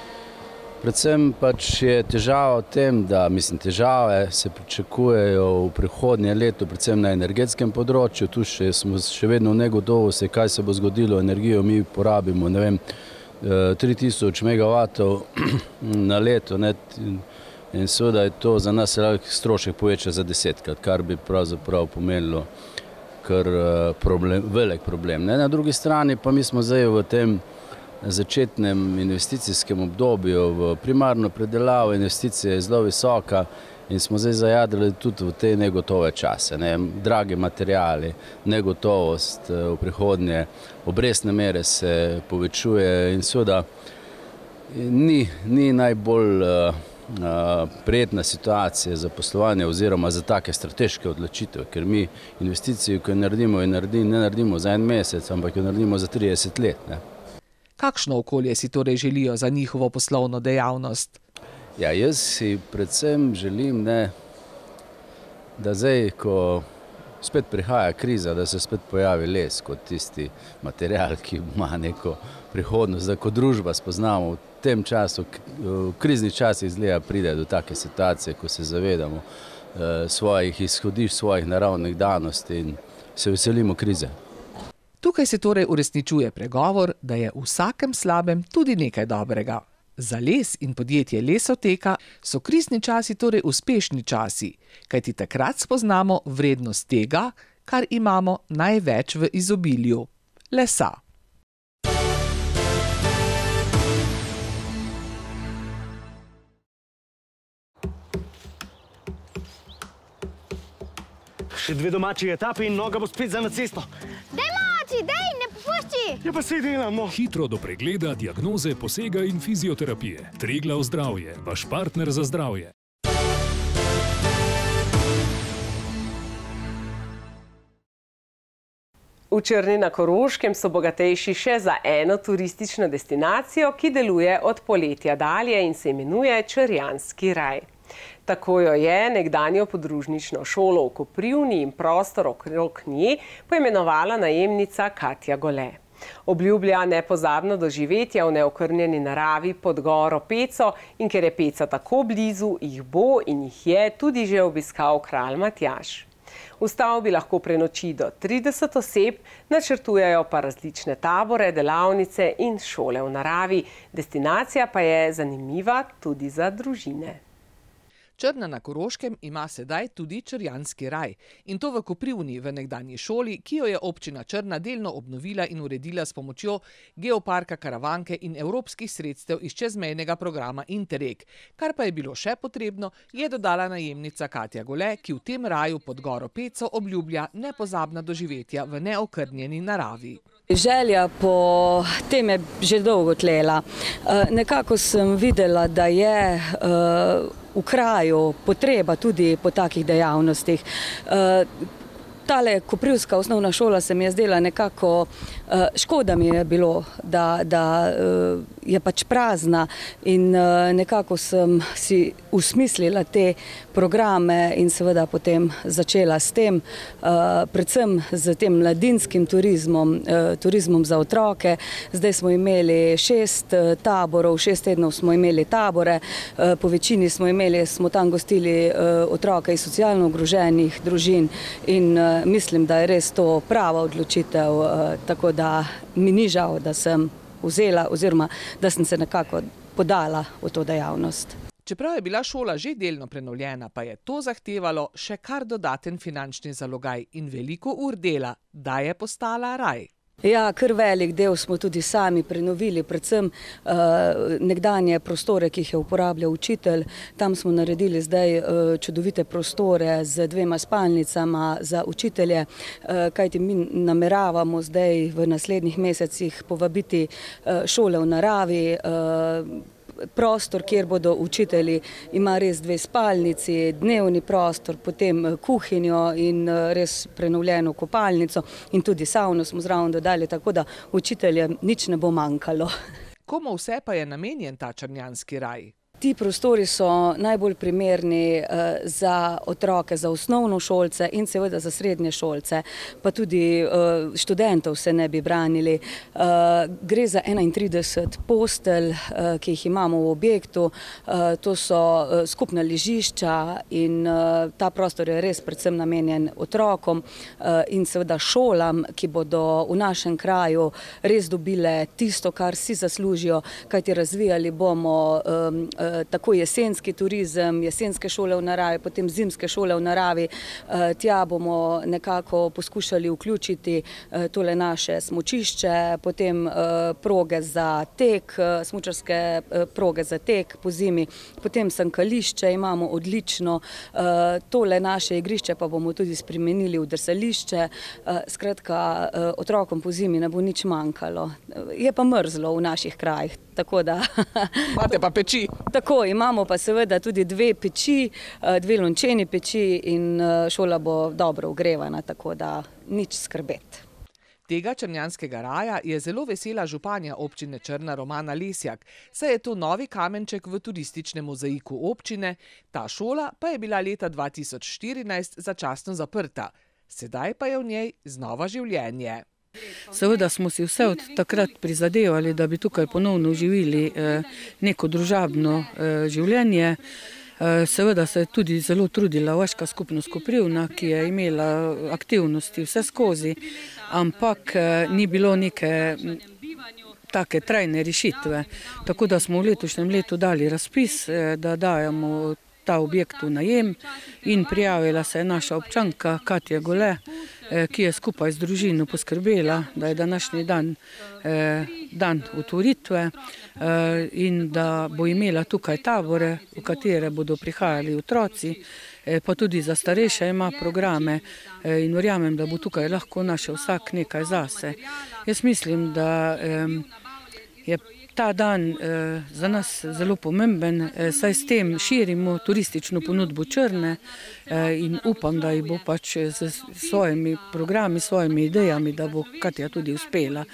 Predvsem pač je težava v tem, da, mislim, težave se pričakujejo v prihodnje leto, predvsem na energetskem področju. Tu še smo še vedno v negotovosti, kaj se bo zgodilo, energijo mi porabimo, ne vem, tri tisoč megavatov na leto, ne, in seveda je to za nas strošek poveča za desetkrat, kar bi pravzaprav pomenilo kar problem, velik problem, ne. Na drugi strani pa mi smo zdaj v tem začetnem investicijskem obdobju v primarno predelavo, investicija je zelo visoka in smo zdaj zajadrali tudi v te negotove čase, ne, dragi materijali, negotovost v prihodnje, obrestne mere se povečuje in seveda ni, ni najbolj uh, uh, prijetna situacija za poslovanje oziroma za take strateške odločitve, ker mi investicijo, ki jo naredimo, naredimo, ne naredimo za en mesec, ampak jo naredimo za trideset let, ne. Kakšno okolje si torej želijo za njihovo poslovno dejavnost? Ja, jaz si predvsem želim, ne, da zdaj, ko spet prihaja kriza, da se spet pojavi les kot tisti material, ki ima neko prihodnost, da kot družba spoznamo v tem času, v kriznih časih izgleda pride do take situacije, ko se zavedamo svojih izhodišč, svojih naravnih danosti in se veselimo krize. Tukaj se torej uresničuje pregovor, da je v vsakem slabem tudi nekaj dobrega. Za les in podjetje Lesoteka so krizni časi torej uspešni časi, kajti takrat spoznamo vrednost tega, kar imamo največ v izobilju – lesa. Še dve domači etapi in noga bo spet za na cesto. Dej, moči, dej, ne popušči! Ja pa se delamo. Hitro do pregleda, diagnoze, posega in fizioterapije. Triglav zdravje, vaš partner za zdravje. V Črni na Koroškem so bogatejši še za eno turistično destinacijo, ki deluje od poletja dalje in se imenuje Črjanski raj. Tako jo je nekdanjo podružnično šolo v Koprivni in prostor okrog nje poimenovala najemnica Katja Gole. Obljublja nepozabno doživetje v neokrnjeni naravi pod goro Peco in ker je Peca tako blizu, jih bo in jih je tudi že obiskal kralj Matjaž. V stavbi lahko prenoči do trideset oseb, načrtujejo pa različne tabore, delavnice in šole v naravi. Destinacija pa je zanimiva tudi za družine. Črna na Koroškem ima sedaj tudi Črjanski raj in to v Koprivni v nekdanji šoli, ki jo je občina Črna delno obnovila in uredila s pomočjo Geoparka Karavanke in evropskih sredstev iz čezmejnega programa Interreg. Kar pa je bilo še potrebno, je dodala najemnica Katja Gole, ki v tem raju pod goro Peco obljublja nepozabna doživetja v neokrnjeni naravi. Želja po tem je že dolgo tlela. Nekako sem videla, da je v kraju potreba tudi po takih dejavnostih. Tale koprivska osnovna šola se mi je zdela nekako, škoda mi je bilo, da, da je pač prazna in nekako sem si usmislila te programe in seveda potem začela s tem, predvsem z tem mladinskim turizmom, turizmom za otroke. Zdaj smo imeli šest taborov, šest tednov smo imeli tabore, po večini smo imeli, smo tam gostili otroke iz socialno ogroženih družin in mislim, da je res to prava odločitev, tako da mi ni žal, da sem vzela oziroma da sem se nekako podala v to dejavnost. Čeprav je bila šola že delno prenovljena, pa je to zahtevalo še kar dodaten finančni zalogaj in veliko ur dela, da je postala raj. Ja, kar velik del smo tudi sami prenovili, predvsem uh, nekdanje prostore, ki jih je uporabljal učitelj. Tam smo naredili zdaj uh, čudovite prostore z dvema spalnicama za učitelje, uh, kajti mi nameravamo zdaj v naslednjih mesecih povabiti uh, šole v naravi, uh, prostor, kjer bodo učitelji, ima res dve spalnici, dnevni prostor, potem kuhinjo in res prenovljeno kopalnico in tudi savno smo zraven dodali, tako da učiteljem nič ne bo manjkalo. Komu vse pa je namenjen ta Črnjanski raj? Ti prostori so najbolj primerni za otroke, za osnovnošolce in seveda za srednje šolce, pa tudi študentov se ne bi branili. Gre za enaintrideset postelj, ki jih imamo v objektu, to so skupna ležišča in ta prostor je res predvsem namenjen otrokom in seveda šolam, ki bodo v našem kraju res dobile tisto, kar si zaslužijo, kajti razvijali bomo tako jesenski turizem, jesenske šole v naravi, potem zimske šole v naravi. Tja bomo nekako poskušali vključiti tole naše smučišče, potem proge za tek, smučarske proge za tek po zimi, potem sankališče imamo odlično, tole naše igrišče pa bomo tudi spremenili v drsališče. Skratka, otrokom po zimi ne bo nič manjkalo. Je pa mrzlo v naših krajih, tako da... Imate pa peči? Tako, imamo pa seveda tudi dve peči, dve lončeni peči in šola bo dobro ogrevana, tako da nič skrbeti. Tega Črnjanskega raja je zelo vesela županja občine Črna Romana Lesjak, saj je to novi kamenček v turističnem mozaiku občine, ta šola pa je bila leta dva tisoč štirinajst začasno zaprta. Sedaj pa je v njej znova življenje. Seveda smo si vse od takrat prizadevali, da bi tukaj ponovno živeli neko družabno življenje. Seveda se je tudi zelo trudila vaška skupnost Koprivna, ki je imela aktivnosti vse skozi, ampak ni bilo neke take trajne rešitve. Tako da smo v letošnjem letu dali razpis, da dajemo ta objekt v najem in prijavila se je naša občanka Katja Gole, ki je skupaj z družino poskrbela, da je današnji dan dan otvoritve in da bo imela tukaj tabore, v katere bodo prihajali otroci, pa tudi za starejše ima programe in verjamem, da bo tukaj lahko našel vsak nekaj zase. Jaz mislim, da je ta dan za nas zelo pomemben, saj s tem širimo turistično ponudbo Črne in upam, da jih bo pač s svojimi programi, svojimi idejami, da bo Katja tudi uspela.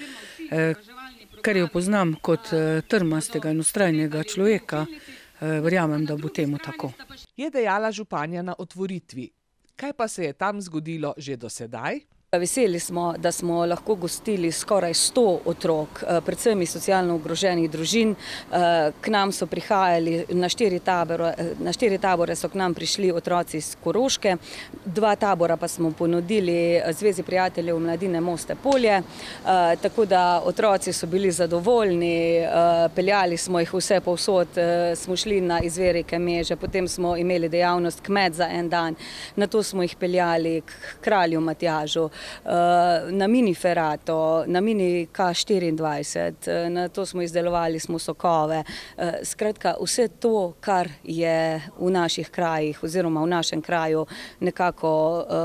Ker jo poznam kot trmastega in vztrajnega človeka, verjamem, da bo temu tako. Je dejala županja na otvoritvi. Kaj pa se je tam zgodilo že do sedaj? Veseli smo, da smo lahko gostili skoraj sto otrok, predvsem iz socialno ogroženih družin. K nam so prihajali na štiri tabore, na štiri tabore so k nam prišli otroci iz Koroške, dva tabora pa smo ponudili Zvezi prijateljev mladine Moste Polje, tako da otroci so bili zadovoljni, peljali smo jih vse povsod, smo šli na izverike Meže, potem smo imeli dejavnost Kmet za en dan, nato smo jih peljali k Kralju Matjažu, na mini Ferato, na mini K štiriindvajset, na to smo izdelovali smo sokove. Skratka, vse to, kar je v naših krajih oziroma v našem kraju nekako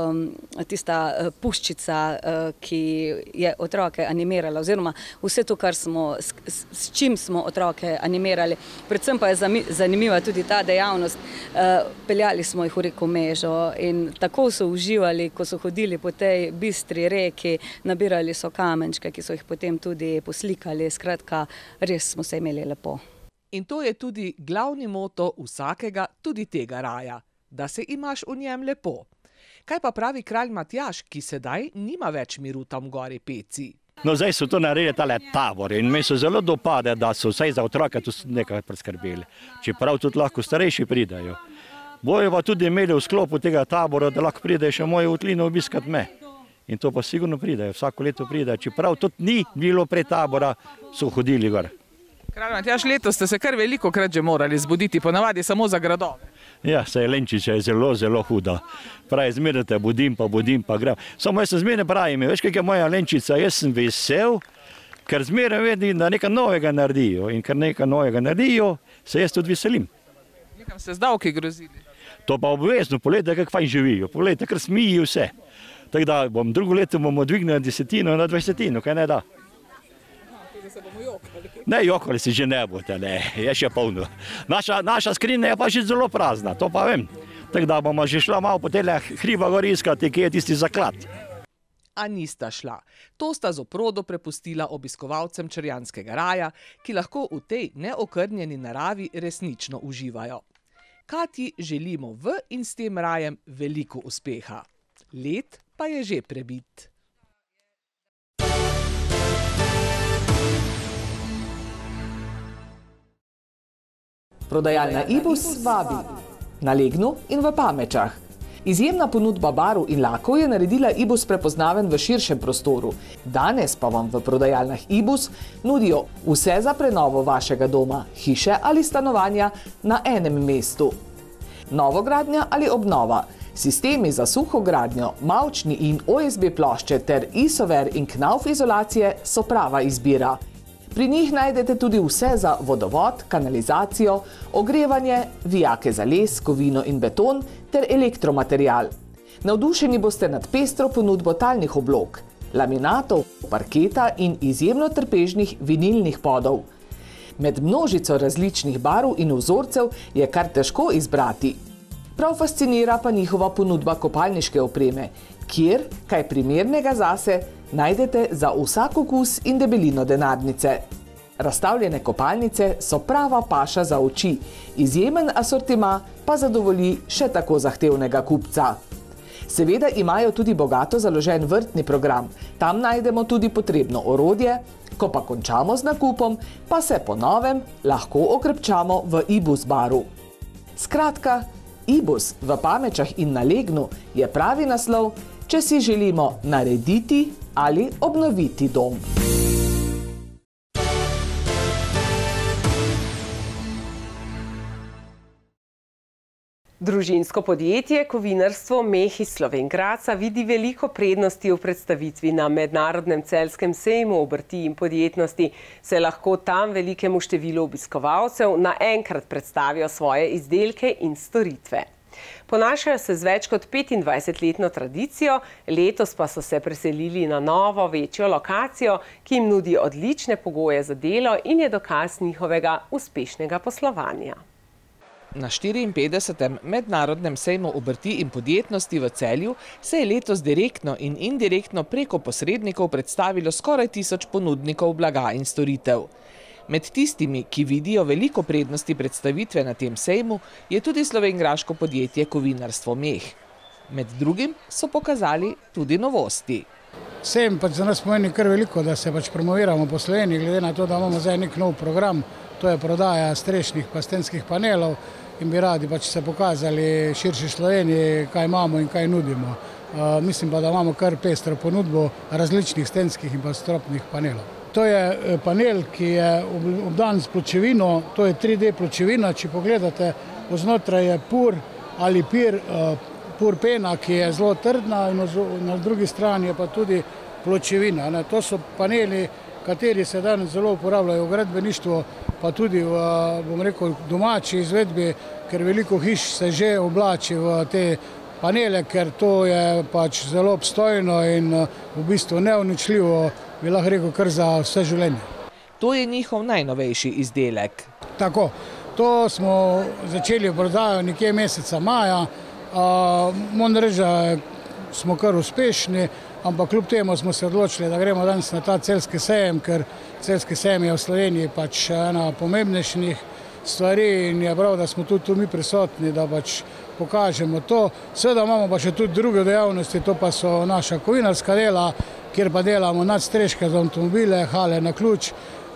tista puščica, ki je otroke animirala, oziroma vse to, kar smo, s čim smo otroke animirali. Predvsem pa je zanimiva tudi ta dejavnost. Peljali smo jih v reko Mežo in tako so uživali, ko so hodili po tej bistri reki, nabirali so kamenčke, ki so jih potem tudi poslikali. Skratka, res smo se imeli lepo. In to je tudi glavni moto vsakega, tudi tega raja, da se imaš v njem lepo. Kaj pa pravi kralj Matjaž, ki sedaj nima več miru tam gori Peci? No, zdaj so to naredili tale tabor in mi se zelo dopade, da so vsaj za otroke tu nekaj priskrbeli. Čeprav tudi lahko starejši pridajo. Bojo pa tudi imeli v sklopu tega tabora, da lahko pridejo še moje utlino obiskat me. In to pa sigurno pridejo, vsako leto pridejo. Čeprav tudi ni bilo prej tabora, so hodili gor. Kralj Matjaž, letos ste se kar veliko krat že morali zbuditi, ponavadi samo za gradove. Ja, saj Lenčiča je zelo, zelo huda. Pravi, zmerno te budim, pa budim, pa grem. Samo jaz sem zmerno pravim, veš, kaj je moja Lenčica, jaz sem vesel, ker zmerno vidim, da nekaj novega naredijo. In ker nekaj novega naredijo, se jaz tudi veselim. Nekam se z davki grozili. To pa obvezno, pogledajte, kako fajn živijo, pogledajte, ker smijijo vse. Tako da bom drugo leto bomo dvignili desetino na dvajsetino, kaj ne da? Tudi se bomo jokali. Ne, jokali se že ne bote, ne, je še polno. Naša, naša skrinja je pa že zelo prazna, to pa vem. Tako da bomo že šla malo po tele hriba gor iskati, kje je tisti zaklad. A nista šla. To sta z oprodo prepustila obiskovalcem Črjanskega raja, ki lahko v tej neokrnjeni naravi resnično uživajo. Katji želimo v in s tem rajem veliko uspeha. Let pa je že prebit. Prodajalna Ibus vabi na Legnu in v Pamečah. Izjemna ponudba barv in lakov je naredila Ibus prepoznaven v širšem prostoru. Danes pa vam v prodajalnah Ibus nudijo vse za prenovo vašega doma, hiše ali stanovanja na enem mestu. Novogradnja ali obnova, sistemi za suho gradnjo, mavčni in O S B plošče ter Isover in Knauf izolacije so prava izbira. Pri njih najdete tudi vse za vodovod, kanalizacijo, ogrevanje, vijake za les, kovino in beton ter elektromaterial. Navdušeni boste nad pestro ponudbo talnih oblog, laminatov, parketa in izjemno trpežnih vinilnih podov. Med množico različnih barv in vzorcev je kar težko izbrati. Prav fascinira pa njihova ponudba kopalniške opreme, kjer, kaj primernega zase, najdete za vsak okus in debelino denarnice. Razstavljene kopalnice so prava paša za oči, izjemen asortima pa zadovolji še tako zahtevnega kupca. Seveda imajo tudi bogato založen vrtni program. Tam najdemo tudi potrebno orodje, ko pa končamo z nakupom, pa se po novem lahko okrepčamo v Ibus baru. Skratka, Ibus v Pamečah in na Legnu je pravi naslov, če si želimo narediti ali obnoviti dom. Družinsko podjetje Kovinarstvo Meh iz Slovenj Gradca vidi veliko prednosti v predstavitvi na mednarodnem celjskem sejmu obrti in podjetnosti, se lahko tam velikemu številu obiskovalcev naenkrat predstavijo svoje izdelke in storitve. Ponašajo se z več kot petindvajsetletno tradicijo, letos pa so se preselili na novo, večjo lokacijo, ki jim nudi odlične pogoje za delo in je dokaz njihovega uspešnega poslovanja. Na štiriinpetdesetem mednarodnem sejmu obrti in podjetnosti v Celju se je letos direktno in indirektno preko posrednikov predstavilo skoraj tisoč ponudnikov blaga in storitev. Med tistimi, ki vidijo veliko prednosti predstavitve na tem sejmu, je tudi slovenjgraško podjetje Kovinarstvo Meh. Med drugim so pokazali tudi novosti. Sejem pač za nas pomeni kar veliko, da se pač promoviramo po Sloveniji, glede na to, da imamo zdaj nek nov program, to je prodaja strešnih pa stenskih panelov in bi radi pač se pokazali širši Sloveniji, kaj imamo in kaj nudimo. Uh, mislim pa, da imamo kar pestro ponudbo različnih stenskih in pa stropnih panelov. To je panel, ki je obdan s pločevino, to je tri D pločevina, če pogledate, znotraj je pur ali pir, uh, pur pena, ki je zelo trdna in na drugi strani je pa tudi pločevina. Ne? To so paneli, kateri se danes zelo uporabljajo v gradbeništvu, pa tudi v, bom rekel, domači izvedbi, ker veliko hiš se že oblači v te panele, ker to je pač zelo obstojno in v bistvu neuničljivo, bi lahko rekel, kar za vse življenje. To je njihov najnovejši izdelek. Tako, to smo začeli prodajo nekje meseca maja, moram reči, da smo kar uspešni, ampak kljub temu smo se odločili, da gremo danes na ta celjski sejem, ker celjski sejem je v Sloveniji pač ena pomembnejših stvari in je prav, da smo tudi tu mi prisotni, da pač pokažemo to. Seveda imamo pa še tudi druge dejavnosti, to pa so naša kovinarska dela, kjer pa delamo nadstreške za avtomobile, hale na ključ,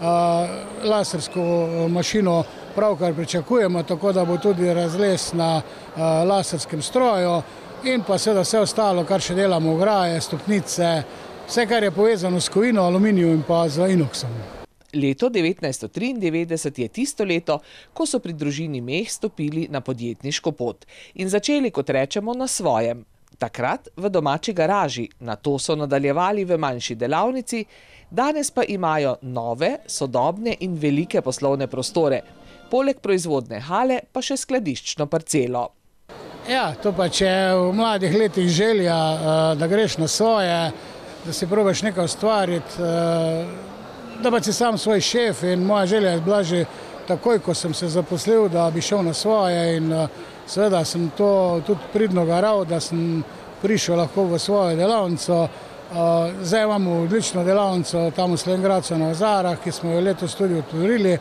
lasersko mašino pravkar pričakujemo, tako da bo tudi razles na laserskem stroju. In pa seveda vse ostalo, kar še delamo, ograje, stopnice, vse, kar je povezano s kovino, aluminijem in pa z inoksom. Leto devetnajststo triindevetdeset je tisto leto, ko so pri družini Meh stopili na podjetniško pot in začeli, kot rečemo, na svojem. Takrat v domači garaži, nato so nadaljevali v manjši delavnici, danes pa imajo nove, sodobne in velike poslovne prostore, poleg proizvodne hale pa še skladiščno parcelo. Ja, to pa če v mladih letih želja, da greš na svoje, da si probaš nekaj ustvariti, da pa si sam svoj šef in moja želja je bila že takoj, ko sem se zaposlil, da bi šel na svoje in seveda sem to tudi pridno garal, da sem prišel lahko v svojo delavnico. Zdaj imamo odlično delavnico tam v Slovenj Gradcu na Ozarah, ki smo jo letos tudi otvorili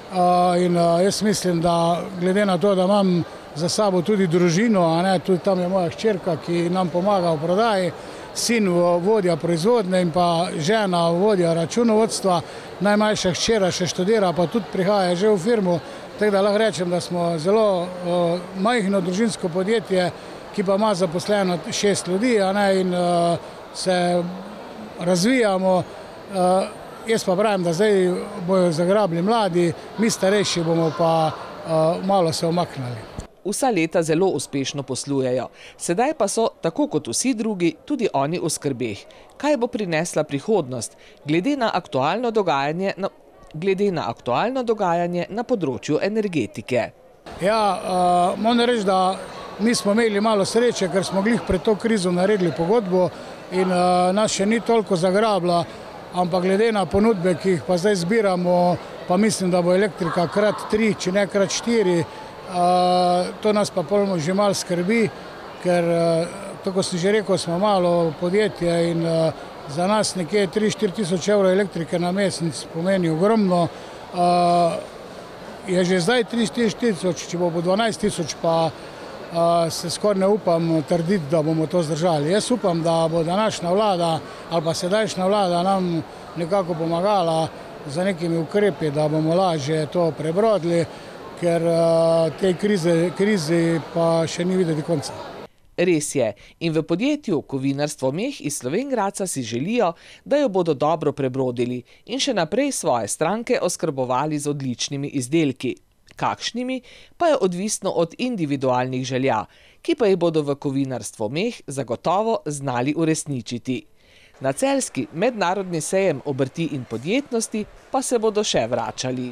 in jaz mislim, da glede na to, da imam za sabo tudi družino, a ne, tudi tam je moja hčerka, ki nam pomaga v prodaji, sin vodja proizvodne in pa žena vodja računovodstva, najmlajša hčera še študira, pa tudi prihaja že v firmo, tako da lahko rečem, da smo zelo uh, majhno družinsko podjetje, ki pa ima zaposleno šest ljudi, a ne, in uh, se razvijamo. Uh, jaz pa pravim, da zdaj bojo zagrabili mladi, mi starejši bomo pa uh, malo se omaknili. Vsa leta zelo uspešno poslujejo. Sedaj pa so, tako kot vsi drugi, tudi oni v skrbeh. Kaj bo prinesla prihodnost, glede na aktualno dogajanje na, glede na aktualno dogajanje na področju energetike? Ja, uh, moram reči, da mi smo imeli malo sreče, ker smo glih pred to krizo naredili pogodbo in uh, nas še ni toliko zagrabila, ampak glede na ponudbe, ki jih pa zdaj zbiramo, pa mislim, da bo elektrika krat tri, če ne krat štiri, Uh, to nas pa polno že malo skrbi, ker, uh, tako sem že rekel, smo malo podjetje in uh, za nas nekje tri do štiri tisoč evrov elektrike na mesec pomeni ogromno. Uh, je že zdaj tri do štiri tisoč, če bo po dvanajst tisoč, pa se skoraj ne upam trditi, da bomo to zdržali. Jaz upam, da bo današnja vlada ali pa sedajšnja vlada nam nekako pomagala za nekimi ukrepi, da bomo lažje to prebrodili, ker tej krizi pa še ni videti konca. Res je, in v podjetju Kovinarstvo Meh iz Slovenj Gradca si želijo, da jo bodo dobro prebrodili in še naprej svoje stranke oskrbovali z odličnimi izdelki. Kakšnimi pa je odvisno od individualnih želja, ki pa jih bodo v Kovinarstvo Meh zagotovo znali uresničiti. Na celjski mednarodni sejem obrti in podjetnosti pa se bodo še vračali.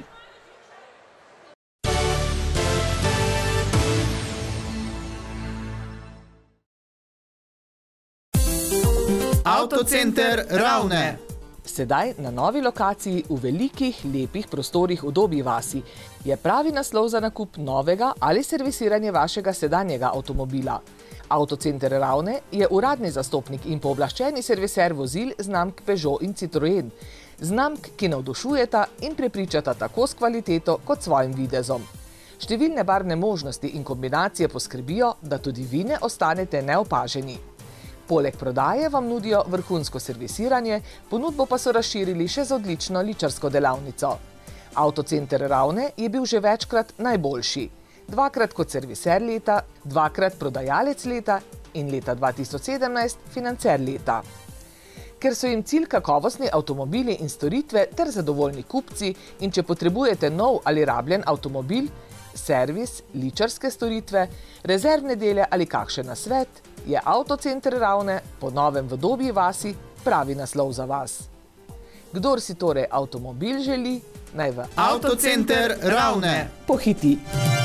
Avtocenter Ravne. Sedaj na novi lokaciji v velikih, lepih prostorih v Dobji vasi je pravi naslov za nakup novega ali servisiranje vašega sedanjega avtomobila. Avtocenter Ravne je uradni zastopnik in pooblaščeni serviser vozil znamk Peugeot in Citroën. Znamk, ki navdušujeta in prepričata tako s kvaliteto kot svojim videzom. Številne barvne možnosti in kombinacije poskrbijo, da tudi vi ne ostanete neopaženi. Poleg prodaje vam nudijo vrhunsko servisiranje, ponudbo pa so razširili še z odlično ličarsko delavnico. Avtocenter Ravne je bil že večkrat najboljši. Dvakrat kot serviser leta, dvakrat prodajalec leta in leta dva tisoč sedemnajst financer leta. Ker so jim cilj kakovostni avtomobili in storitve ter zadovoljni kupci in če potrebujete nov ali rabljen avtomobil, servis, ličarske storitve, rezervne dele ali kakšen nasvet, je Avtocenter Ravne po novem v Dobji vasi pravi naslov za vas. Kdor si torej avtomobil želi, naj v Avtocenter Ravne pohiti.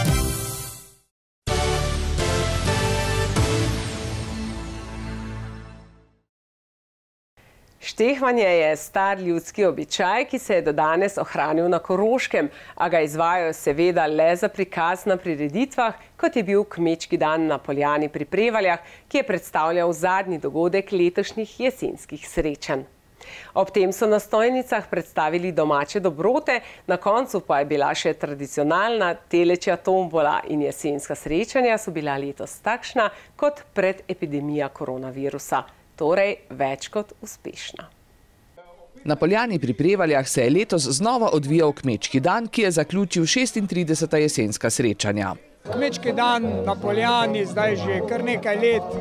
Štehvanje je star ljudski običaj, ki se je do danes ohranil na Koroškem, a ga izvajajo seveda le za prikaz na prireditvah, kot je bil Kmečki dan na Poljani pri Prevaljah, ki je predstavljal zadnji dogodek letošnjih jesenskih srečanj. Ob tem so na stojnicah predstavili domače dobrote, na koncu pa je bila še tradicionalna telečja tombola in jesenska srečanja so bila letos takšna kot pred epidemija koronavirusa. Torej več kot uspešna. Na Poljani pri Prevaljah se je letos znova odvijal Kmečki dan, ki je zaključil šestintrideseta jesenska srečanja. Kmečki dan na Poljani zdaj že kar nekaj let.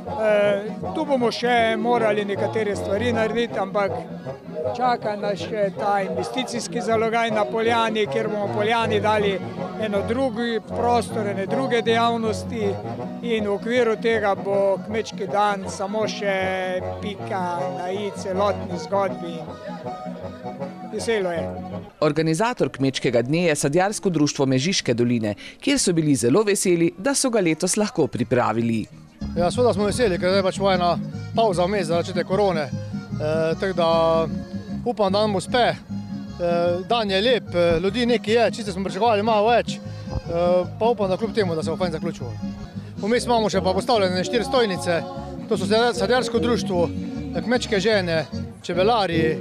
Tu bomo še morali nekatere stvari narediti, ampak čaka nas še ta investicijski zalogaj na Poljani, kjer bomo Poljani dali eno drugi prostor, ene druge dejavnosti in v okviru tega bo Kmečki dan samo še pika na i celotni zgodbi. Veselo je. Organizator Kmečkega dne je Sadjarsko društvo Mežiške doline, kjer so bili zelo veseli, da so ga letos lahko pripravili. Ja, seveda smo veseli, ker je pač vojna pauza vmes za začetek korone. Tako da upam, da nam uspe. Dan je lep, ljudi nekaj je, čisto smo pričakovali malo več. Pa upam, da kljub temu, da se bo fajn zaključilo. Vmes imamo še pa postavljene štiri stojnice. To so Sadjarsko društvo, Kmečke žene, čebelari,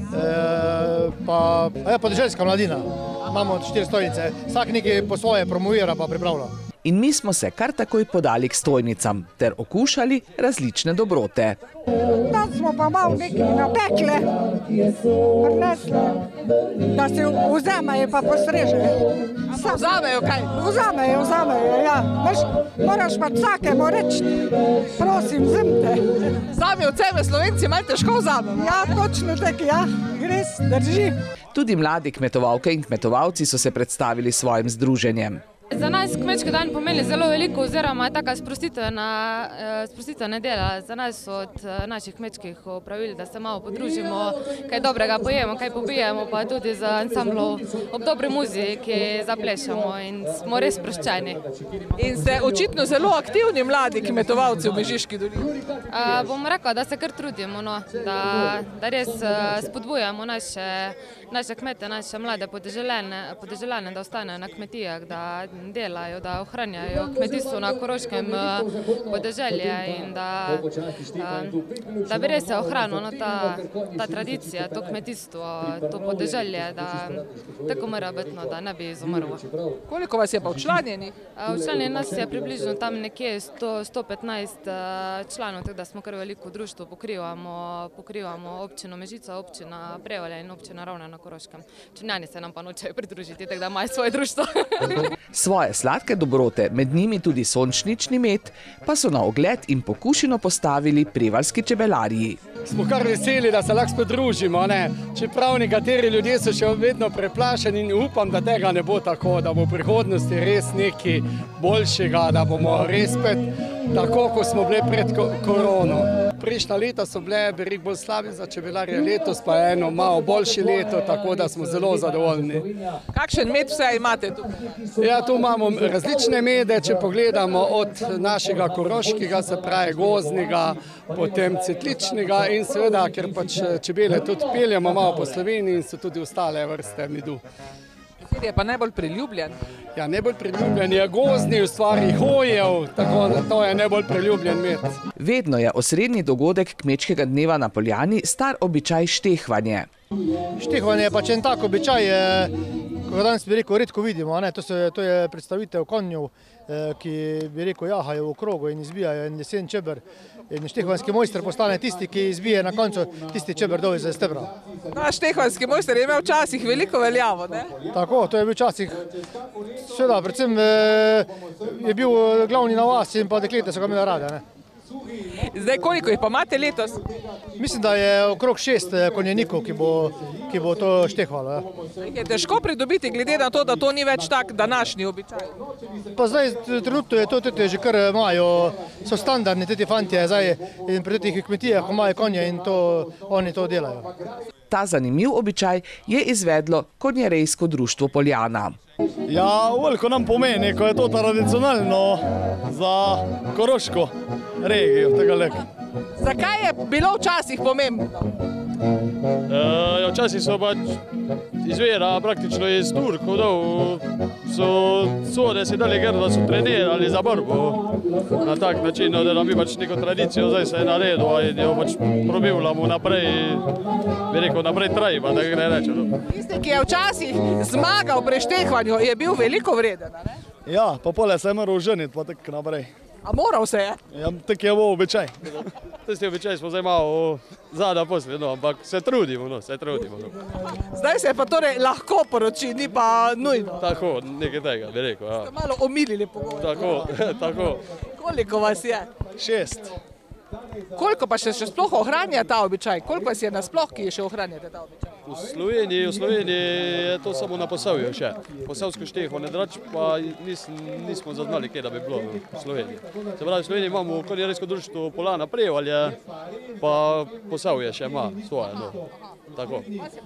pa podeželska mladina. Imamo štiri stojnice, vsak nekaj po svoje promovira pa pripravlja. In mi smo se kar takoj podali k stojnicam ter okušali različne dobrote. Tam smo pa malo nekaj napekle, prinesle, da se vzamejo pa postrežejo. Vzamejo kaj? Vzamejo, vzamejo, ja. Moraš pa vsakemu reči, prosim, vzemite. Sami od sebe Slovenci malo težko vzamemo. Ja, točno tako, ja, res, drži. Tudi mladi kmetovalke in kmetovalci so se predstavili svojim združenjem. Za nas Kmečki dan pomeni zelo veliko oziroma je taka sprostitvena dela za nas od naših kmečkih opravil, da se malo podružimo, kaj dobrega pojemo, kaj popijemo, pa tudi z ansamblom ob dobri muziki zaplešamo in smo res sproščeni. In ste očitno zelo aktivni mladi kmetovalci v Mežiški dolini. Bom rekla, da se kar trudimo, da res spodbujamo naše kmete, naše mlade podeželjane, da ostanejo na kmetijah, da delajo, da ohranjajo kmetijstvo na Koroškem podeželje in da, da bi res se ohranilo ta, ta tradicija, to kmetijstvo, to podeželje, da tako mora biti, no, da ne bi izumrlo. Koliko vas je pa včlanjenih? Včlanjenih nas je približno tam nekje sto, sto petnajst članov, tako da smo kar veliko društvo, pokrivamo, pokrivamo občino Mežica, občina Prevalje in občina Ravne na Koroškem. Črnjani se nam pa nočejo pridružiti, tako da imajo svoje društvo. Svoje sladke dobrote, med njimi tudi sončnični med, pa so na ogled in pokušino postavili prevaljski čebelarji. Smo kar veseli, da se lahko podružimo, ne? Čeprav nekateri ljudje so še vedno preplašeni in upam, da tega ne bo tako, da bo v prihodnosti res nekaj boljšega, da bomo res spet tako, kot smo bili pred korono. Prejšnja leta so bile, bi rekel, bolj slabi za čebelarje, letos pa eno malo boljše leto, tako da smo zelo zadovoljni. Kakšen med vse imate tukaj? Ja, tu imamo različne mede, če pogledamo od našega koroškega, se pravi gozdnega, potem cvetličnega in seveda, ker pač čebele tudi peljemo malo po Sloveniji in so tudi ostale vrste medu. Kateri je pa najbolj priljubljen? Ja, najbolj priljubljen je gozdni, v stvari hojev, tako da to je najbolj priljubljen med. Vedno je osrednji dogodek kmečkega dneva na Poljani star običaj štehvanje. Štehvanje je pač en tak običaj, ko ga danes bi rekel redko vidimo, ne? To, so, to je predstavitev konjev, ki bi rekel jahajo v krogu in izbijajo en lesen čeber. In štehvanski mojster postane tisti, ki izbije na koncu tisti čeber dol iz stebra. No, štehvanski mojster je imel včasih veliko veljavo, ne? Tako, to je bil včasih, seveda, predvsem je bil glavni na vas in pa deklete so ga imeli rade, ne? Zdaj, koliko jih pa imate letos? Mislim, da je okrog šest konjenikov, ki bo, ki bo to štehvalo. Ja. Je težko pridobiti, glede na to, da to ni več tak današnji običaj? Pa zdaj, trenutno je to tudi že kar imajo, so standardni teti fantje zdaj in pri teh kmetijah imajo konje in to, oni to delajo. Ta zanimiv običaj je izvedlo konjerejsko društvo Poljana. Ja, veliko nam pomeni, ko je to tradicionalno za Koroško regijo, tega leka. Zakaj je bilo včasih pomembno? Ja, včasih so pač izvira praktično iz Turkov, so sode si dali gre, da so trenirali za borbo na tak način, da nam bi pač neko tradicijo zdaj se je naredil in jo pač probivljamo naprej, bi rekel, naprej trajba, da gre reče. Tisti, ki je včasih zmagal pri štehvanju, je bil veliko vreden, ne? Ja, pa pole se je moral ženiti, pa tak naprej. A moral se je? Ja, tak je bo običaj. Tisti običaj smo zdaj malo zada posli, no, ampak se trudimo, no, se trudimo. No. Zdaj se pa torej lahko poroči, ni pa nujno. Tako, nekaj tega, bi rekel, ja. Ste malo omilili pogovor. Tako, tako. Koliko vas je? Šest. Koliko pa še, še sploh ohranja ta običaj? Koliko vas je nasploh, ki še ohranjate ta običaj? V Sloveniji, v Sloveniji je to samo na Posavju še. Posavsko štehvanje, drugače pa nis, nismo zaznali, kje da bi bilo v Sloveniji. Se pravi, v Sloveniji imamo konjerejsko društvo Poljana Prevalje, pa Posavje še ima svoje, no. Tako.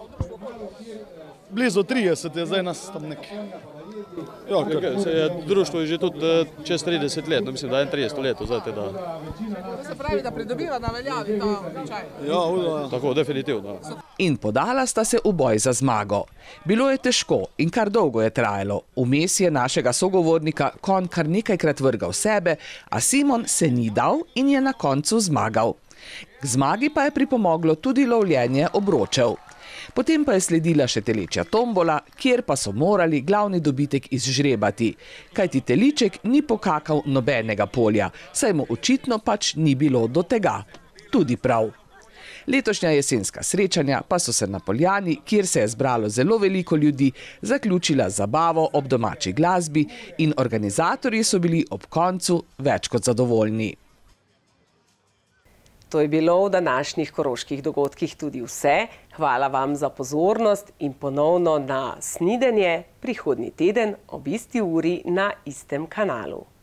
Blizu trideset je zdaj nas tam nekaj. Ja, se je društvo je že tudi čez trideset let, no mislim, da je trideset let zdaj teda. To se pravi, da pridobiva na veljavi ta običaj. Ja, hudo, ja. Tako, definitivno. In podala sta se v boj za zmago. Bilo je težko in kar dolgo je trajalo. Vmes je našega sogovornika konj kar nekajkrat vrgal sebe, a Simon se ni dal in je na koncu zmagal. K zmagi pa je pripomoglo tudi lovljenje obročev. Potem pa je sledila še telečja tombola, kjer pa so morali glavni dobitek izžrebati, kajti teliček ni pokakal nobenega polja, saj mu očitno pač ni bilo do tega. Tudi prav. Letošnja jesenska srečanja pa so se na Poljani, kjer se je zbralo zelo veliko ljudi, zaključila zabavo ob domači glasbi in organizatorji so bili ob koncu več kot zadovoljni. To je bilo v današnjih koroških dogodkih tudi vse. Hvala vam za pozornost in ponovno na snidenje prihodnji teden ob isti uri na istem kanalu.